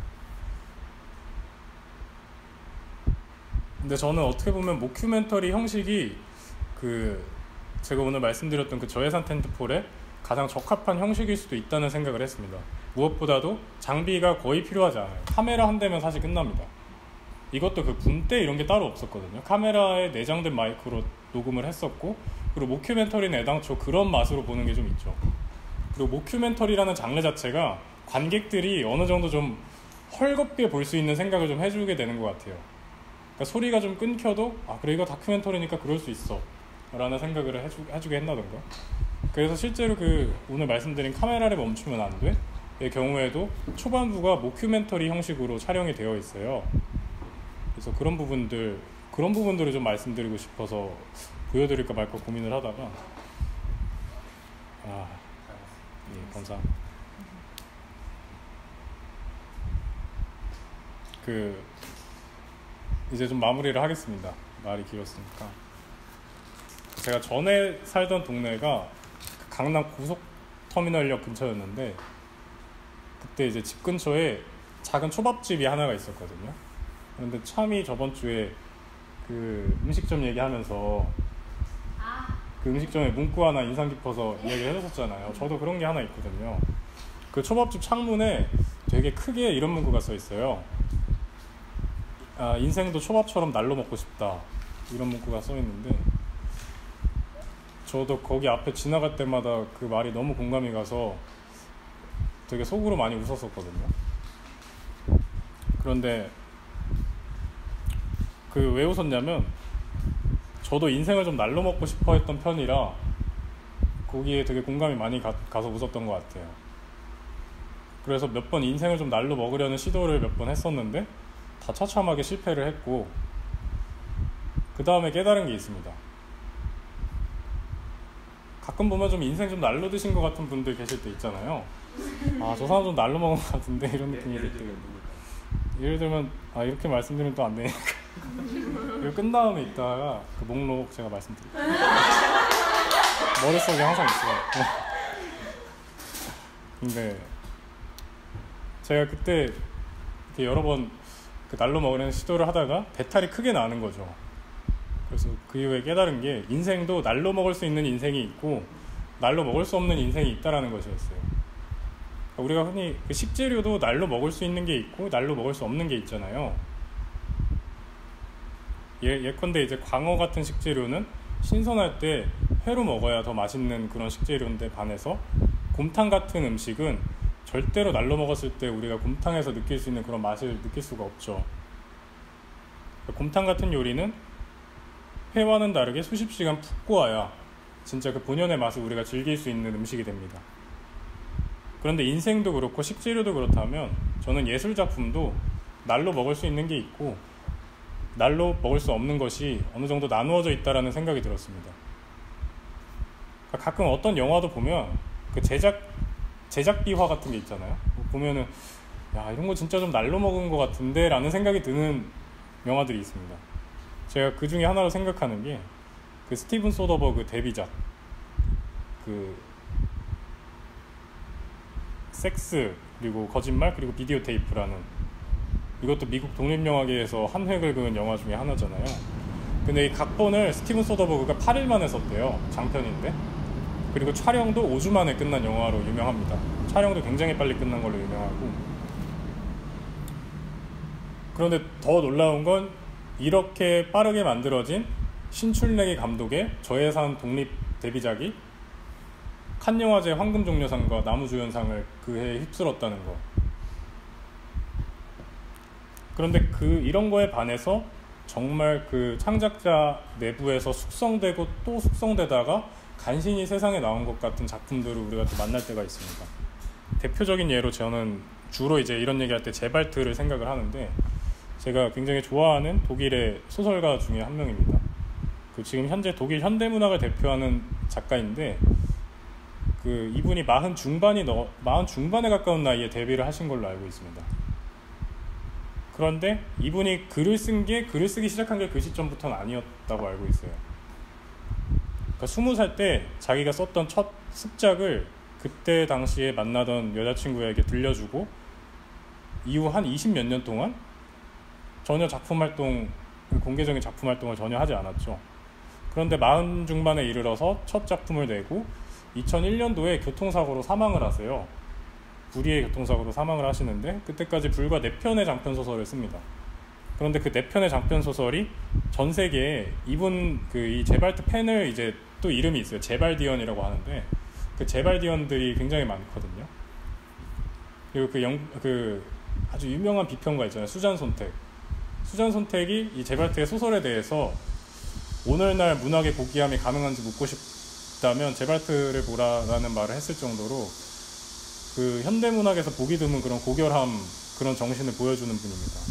근데 저는 어떻게 보면 모큐멘터리 형식이 그 제가 오늘 말씀드렸던 그 저예산 텐트폴에 가장 적합한 형식일 수도 있다는 생각을 했습니다. 무엇보다도 장비가 거의 필요하지 않아요. 카메라 한 대면 사실 끝납니다. 이것도 그 분대 이런 게 따로 없었거든요. 카메라에 내장된 마이크로 녹음을 했었고, 그리고 모큐멘터리는 애당초 그런 맛으로 보는 게 좀 있죠. 그리고 모큐멘터리라는 장르 자체가 관객들이 어느 정도 좀 헐겁게 볼 수 있는 생각을 좀 해주게 되는 것 같아요. 그러니까 소리가 좀 끊겨도 아 그래 이거 다큐멘터리니까 그럴 수 있어 라는 생각을 해주, 해주게 했나던가. 그래서 실제로 그 오늘 말씀드린 카메라를 멈추면 안 돼? 의 경우에도 초반부가 모큐멘터리 형식으로 촬영이 되어 있어요. 그래서 그런 부분들 그런 부분들을 좀 말씀드리고 싶어서 보여드릴까 말까 고민을 하다가 아, 예, 감사합니다. 그 이제 좀 마무리를 하겠습니다. 말이 길었으니까. 제가 전에 살던 동네가 강남 고속터미널역 근처였는데, 그때 이제 집 근처에 작은 초밥집이 하나가 있었거든요. 그런데 참이 저번 주에 그 음식점 얘기하면서 그 음식점에 문구 하나 인상 깊어서 이야기를 해줬었잖아요. 저도 그런 게 하나 있거든요. 그 초밥집 창문에 되게 크게 이런 문구가 써 있어요. 아, 인생도 초밥처럼 날로 먹고 싶다, 이런 문구가 써 있는데, 저도 거기 앞에 지나갈 때마다 그 말이 너무 공감이 가서 되게 속으로 많이 웃었었거든요. 그런데 그 왜 웃었냐면, 저도 인생을 좀 날로 먹고 싶어 했던 편이라 거기에 되게 공감이 많이 가, 가서 웃었던 것 같아요. 그래서 몇 번 인생을 좀 날로 먹으려는 시도를 몇 번 했었는데 다 처참하게 실패를 했고, 그 다음에 깨달은 게 있습니다. 가끔 보면 좀 인생 좀 날로 드신 것 같은 분들 계실 때 있잖아요. 아, 저 사람 좀 날로 먹은 것 같은데, 이런 느낌이 들 때. 예를 들면, 아, 이렇게 말씀드리면 또 안 되니까. 이거 끝 다음에 이따가 그 목록 제가 말씀드릴게요. 머릿속에 항상 있어요. 근데 제가 그때 이렇게 여러 번 그 날로 먹으려는 시도를 하다가 배탈이 크게 나는 거죠. 그래서 그 이후에 깨달은 게, 인생도 날로 먹을 수 있는 인생이 있고 날로 먹을 수 없는 인생이 있다라는 것이었어요. 우리가 흔히 그 식재료도 날로 먹을 수 있는 게 있고 날로 먹을 수 없는 게 있잖아요. 예, 예컨대 이제 광어 같은 식재료는 신선할 때 회로 먹어야 더 맛있는 그런 식재료인데 반해서, 곰탕 같은 음식은 절대로 날로 먹었을 때 우리가 곰탕에서 느낄 수 있는 그런 맛을 느낄 수가 없죠. 곰탕 같은 요리는 회와는 다르게 수십 시간 푹 구워야 진짜 그 본연의 맛을 우리가 즐길 수 있는 음식이 됩니다. 그런데 인생도 그렇고 식재료도 그렇다면, 저는 예술 작품도 날로 먹을 수 있는 게 있고 날로 먹을 수 없는 것이 어느 정도 나누어져 있다라는 생각이 들었습니다. 가끔 어떤 영화도 보면 그 제작 제작비화 같은 게 있잖아요. 보면은 야, 이런 거 진짜 좀 날로 먹은 것 같은데 라는 생각이 드는 영화들이 있습니다. 제가 그 중에 하나로 생각하는 게 그 스티븐 소더버그 데뷔작 그 섹스 그리고 거짓말 그리고 비디오 테이프라는, 이것도 미국 독립영화계에서 한 획을 그은 영화 중에 하나잖아요. 근데 이 각본을 스티븐 소더버그가 팔 일 만에 썼대요. 장편인데. 그리고 촬영도 오 주 만에 끝난 영화로 유명합니다. 촬영도 굉장히 빨리 끝난 걸로 유명하고. 그런데 더 놀라운 건, 이렇게 빠르게 만들어진 신출내기 감독의 저예산 독립 데뷔작이 칸 영화제 황금종려상과 나무주연상을 그 해에 휩쓸었다는 거. 그런데 그 이런 거에 반해서 정말 그 창작자 내부에서 숙성되고 또 숙성되다가 간신히 세상에 나온 것 같은 작품들을 우리가 또 만날 때가 있습니다. 대표적인 예로 저는 주로 이제 이런 얘기할 때 제발트를 생각을 하는데, 제가 굉장히 좋아하는 독일의 소설가 중에 한 명입니다. 그 지금 현재 독일 현대문학을 대표하는 작가인데, 그 이분이 마흔 중반이 너 마흔 중반에 가까운 나이에 데뷔를 하신 걸로 알고 있습니다. 그런데 이분이 글을 쓴 게 글을 쓰기 시작한 게 그 시점부터는 아니었다고 알고 있어요. 그러니까 스무 살 때 자기가 썼던 첫 습작을 그때 당시에 만나던 여자친구에게 들려주고 이후 한 이십 몇 년 동안 전혀 작품 활동, 공개적인 작품 활동을 전혀 하지 않았죠. 그런데 마흔 중반에 이르러서 첫 작품을 내고 이천일 년도에 교통사고로 사망을 하세요. 불의의 교통사고로 사망을 하시는데, 그때까지 불과 네 편의 장편소설을 씁니다. 그런데 그 네 편의 장편소설이 전 세계에 이분 그 이 제발트 팬을 이제 또 이름이 있어요. 제발디언이라고 하는데, 그 제발디언들이 굉장히 많거든요. 그리고 그, 영, 그 아주 유명한 비평가 있잖아요. 수잔 손택. 수잔 손택이 이 제발트의 소설에 대해서 오늘날 문학의 고귀함이 가능한지 묻고 싶다면 제발트를 보라라는 말을 했을 정도로 그 현대문학에서 보기 드문 그런 고결함, 그런 정신을 보여주는 분입니다.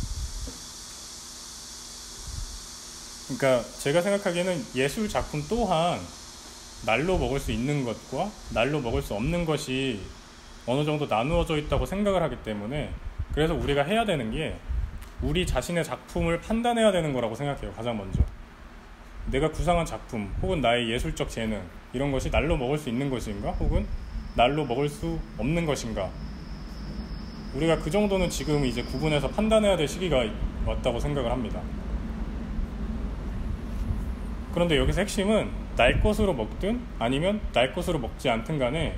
그러니까 제가 생각하기에는 예술 작품 또한 날로 먹을 수 있는 것과 날로 먹을 수 없는 것이 어느 정도 나누어져 있다고 생각을 하기 때문에, 그래서 우리가 해야 되는 게 우리 자신의 작품을 판단해야 되는 거라고 생각해요. 가장 먼저 내가 구상한 작품 혹은 나의 예술적 재능, 이런 것이 날로 먹을 수 있는 것인가 혹은 날로 먹을 수 없는 것인가, 우리가 그 정도는 지금 이제 구분해서 판단해야 될 시기가 왔다고 생각을 합니다. 그런데 여기서 핵심은 날 것으로 먹든 아니면 날 것으로 먹지 않든 간에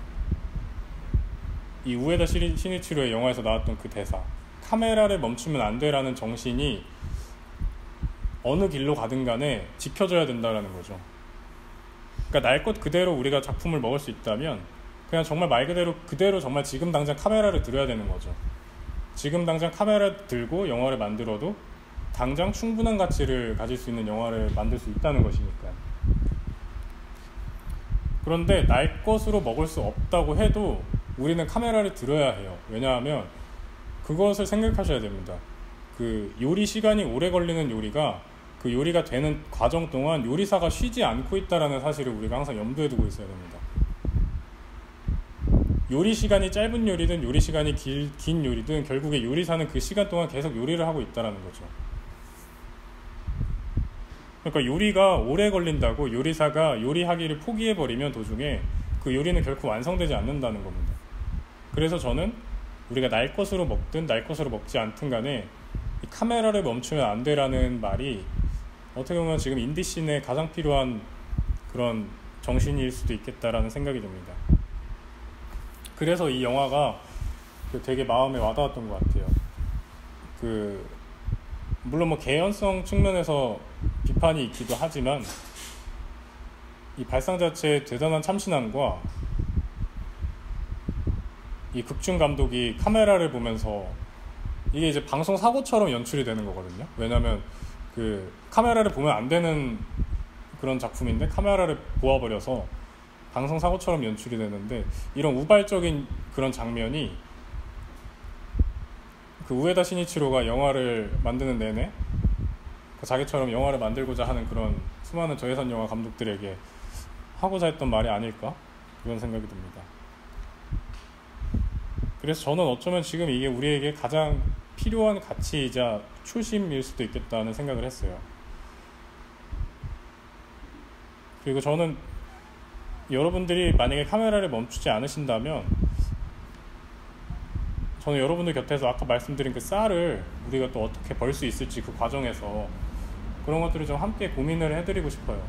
이 우에다 시니치로의 영화에서 나왔던 그 대사, 카메라를 멈추면 안 돼라는 정신이 어느 길로 가든 간에 지켜져야 된다는 거죠. 그러니까 날 것 그대로 우리가 작품을 먹을 수 있다면 그냥 정말 말 그대로 그대로 정말 지금 당장 카메라를 들여야 되는 거죠. 지금 당장 카메라를 들고 영화를 만들어도 당장 충분한 가치를 가질 수 있는 영화를 만들 수 있다는 것이니까요. 그런데 날 것으로 먹을 수 없다고 해도 우리는 카메라를 들어야 해요. 왜냐하면 그것을 생각하셔야 됩니다. 그 요리 시간이 오래 걸리는 요리가 그 요리가 되는 과정 동안 요리사가 쉬지 않고 있다는 사실을 우리가 항상 염두에 두고 있어야 됩니다. 요리 시간이 짧은 요리든 요리 시간이 길, 긴 요리든 결국에 요리사는 그 시간 동안 계속 요리를 하고 있다는 거죠. 그러니까 요리가 오래 걸린다고 요리사가 요리하기를 포기해버리면 도중에 그 요리는 결코 완성되지 않는다는 겁니다. 그래서 저는 우리가 날 것으로 먹든 날 것으로 먹지 않든 간에 이 카메라를 멈추면 안 돼라는 말이 어떻게 보면 지금 인디씬에 가장 필요한 그런 정신일 수도 있겠다라는 생각이 듭니다. 그래서 이 영화가 되게 마음에 와닿았던 것 같아요. 그 물론 뭐 개연성 측면에서 비판이 있기도 하지만 이 발상 자체의 대단한 참신함과 이 극중 감독이 카메라를 보면서 이게 이제 방송 사고처럼 연출이 되는 거거든요. 왜냐하면 그 카메라를 보면 안 되는 그런 작품인데 카메라를 보아버려서 방송 사고처럼 연출이 되는데, 이런 우발적인 그런 장면이 그 우에다 시니치로가 영화를 만드는 내내 자기처럼 영화를 만들고자 하는 그런 수많은 저예산 영화 감독들에게 하고자 했던 말이 아닐까, 그런 생각이 듭니다. 그래서 저는 어쩌면 지금 이게 우리에게 가장 필요한 가치이자 초심일 수도 있겠다는 생각을 했어요. 그리고 저는 여러분들이 만약에 카메라를 멈추지 않으신다면 저는 여러분들 곁에서 아까 말씀드린 그 쌀을 우리가 또 어떻게 벌 수 있을지 그 과정에서 그런 것들을 좀 함께 고민을 해드리고 싶어요.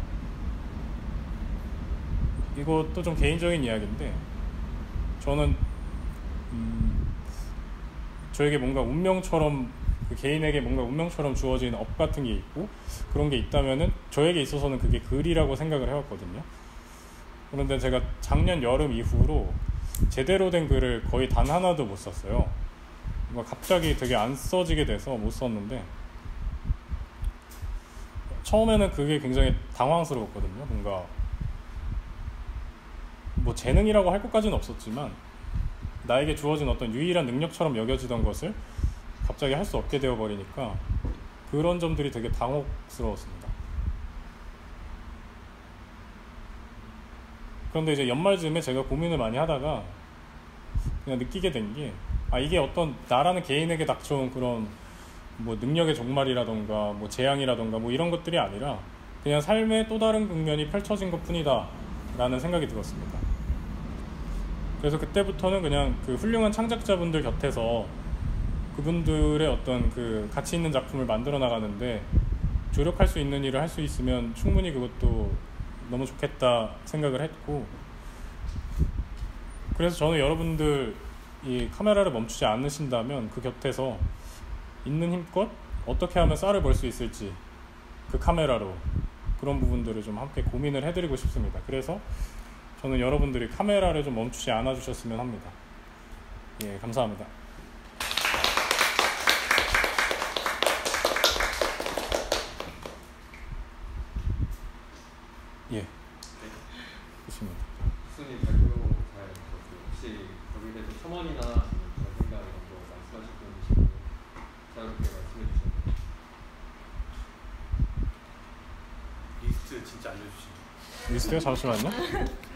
이것도 좀 개인적인 이야기인데 저는 음, 저에게 뭔가 운명처럼 그 개인에게 뭔가 운명처럼 주어진 업 같은 게 있고 그런 게 있다면은 저에게 있어서는 그게 글이라고 생각을 해왔거든요. 그런데 제가 작년 여름 이후로 제대로 된 글을 거의 단 하나도 못 썼어요. 뭔가 갑자기 되게 안 써지게 돼서 못 썼는데 처음에는 그게 굉장히 당황스러웠거든요. 뭔가 뭐 재능이라고 할 것까지는 없었지만 나에게 주어진 어떤 유일한 능력처럼 여겨지던 것을 갑자기 할 수 없게 되어버리니까 그런 점들이 되게 당혹스러웠습니다. 그런데 이제 연말쯤에 제가 고민을 많이 하다가 그냥 느끼게 된 게, 아, 이게 어떤 나라는 개인에게 닥쳐온 그런 뭐 능력의 종말이라던가 뭐 재앙이라던가 뭐 이런 것들이 아니라 그냥 삶의 또 다른 국면이 펼쳐진 것 뿐이다 라는 생각이 들었습니다. 그래서 그때부터는 그냥 그 훌륭한 창작자분들 곁에서 그분들의 어떤 그 가치 있는 작품을 만들어 나가는데 조력할 수 있는 일을 할 수 있으면 충분히 그것도 너무 좋겠다 생각을 했고, 그래서 저는 여러분들 이 카메라를 멈추지 않으신다면 그 곁에서 있는 힘껏 어떻게 하면 쌀을 벌 수 있을지 그 카메라로 그런 부분들을 좀 함께 고민을 해드리고 싶습니다. 그래서 저는 여러분들이 카메라를 좀 멈추지 않아 주셨으면 합니다. 예, 감사합니다. 예, 좋습니다. 교수님 발표 잘 들었고요. 혹시 거기에 대해서 첨언이나 그런 생각 이런 거 말씀하실 분 계시면 자유롭게 말씀해 주시면 됩니다. 리스트 진짜 알려주시죠. 리스트요? 잠시만요.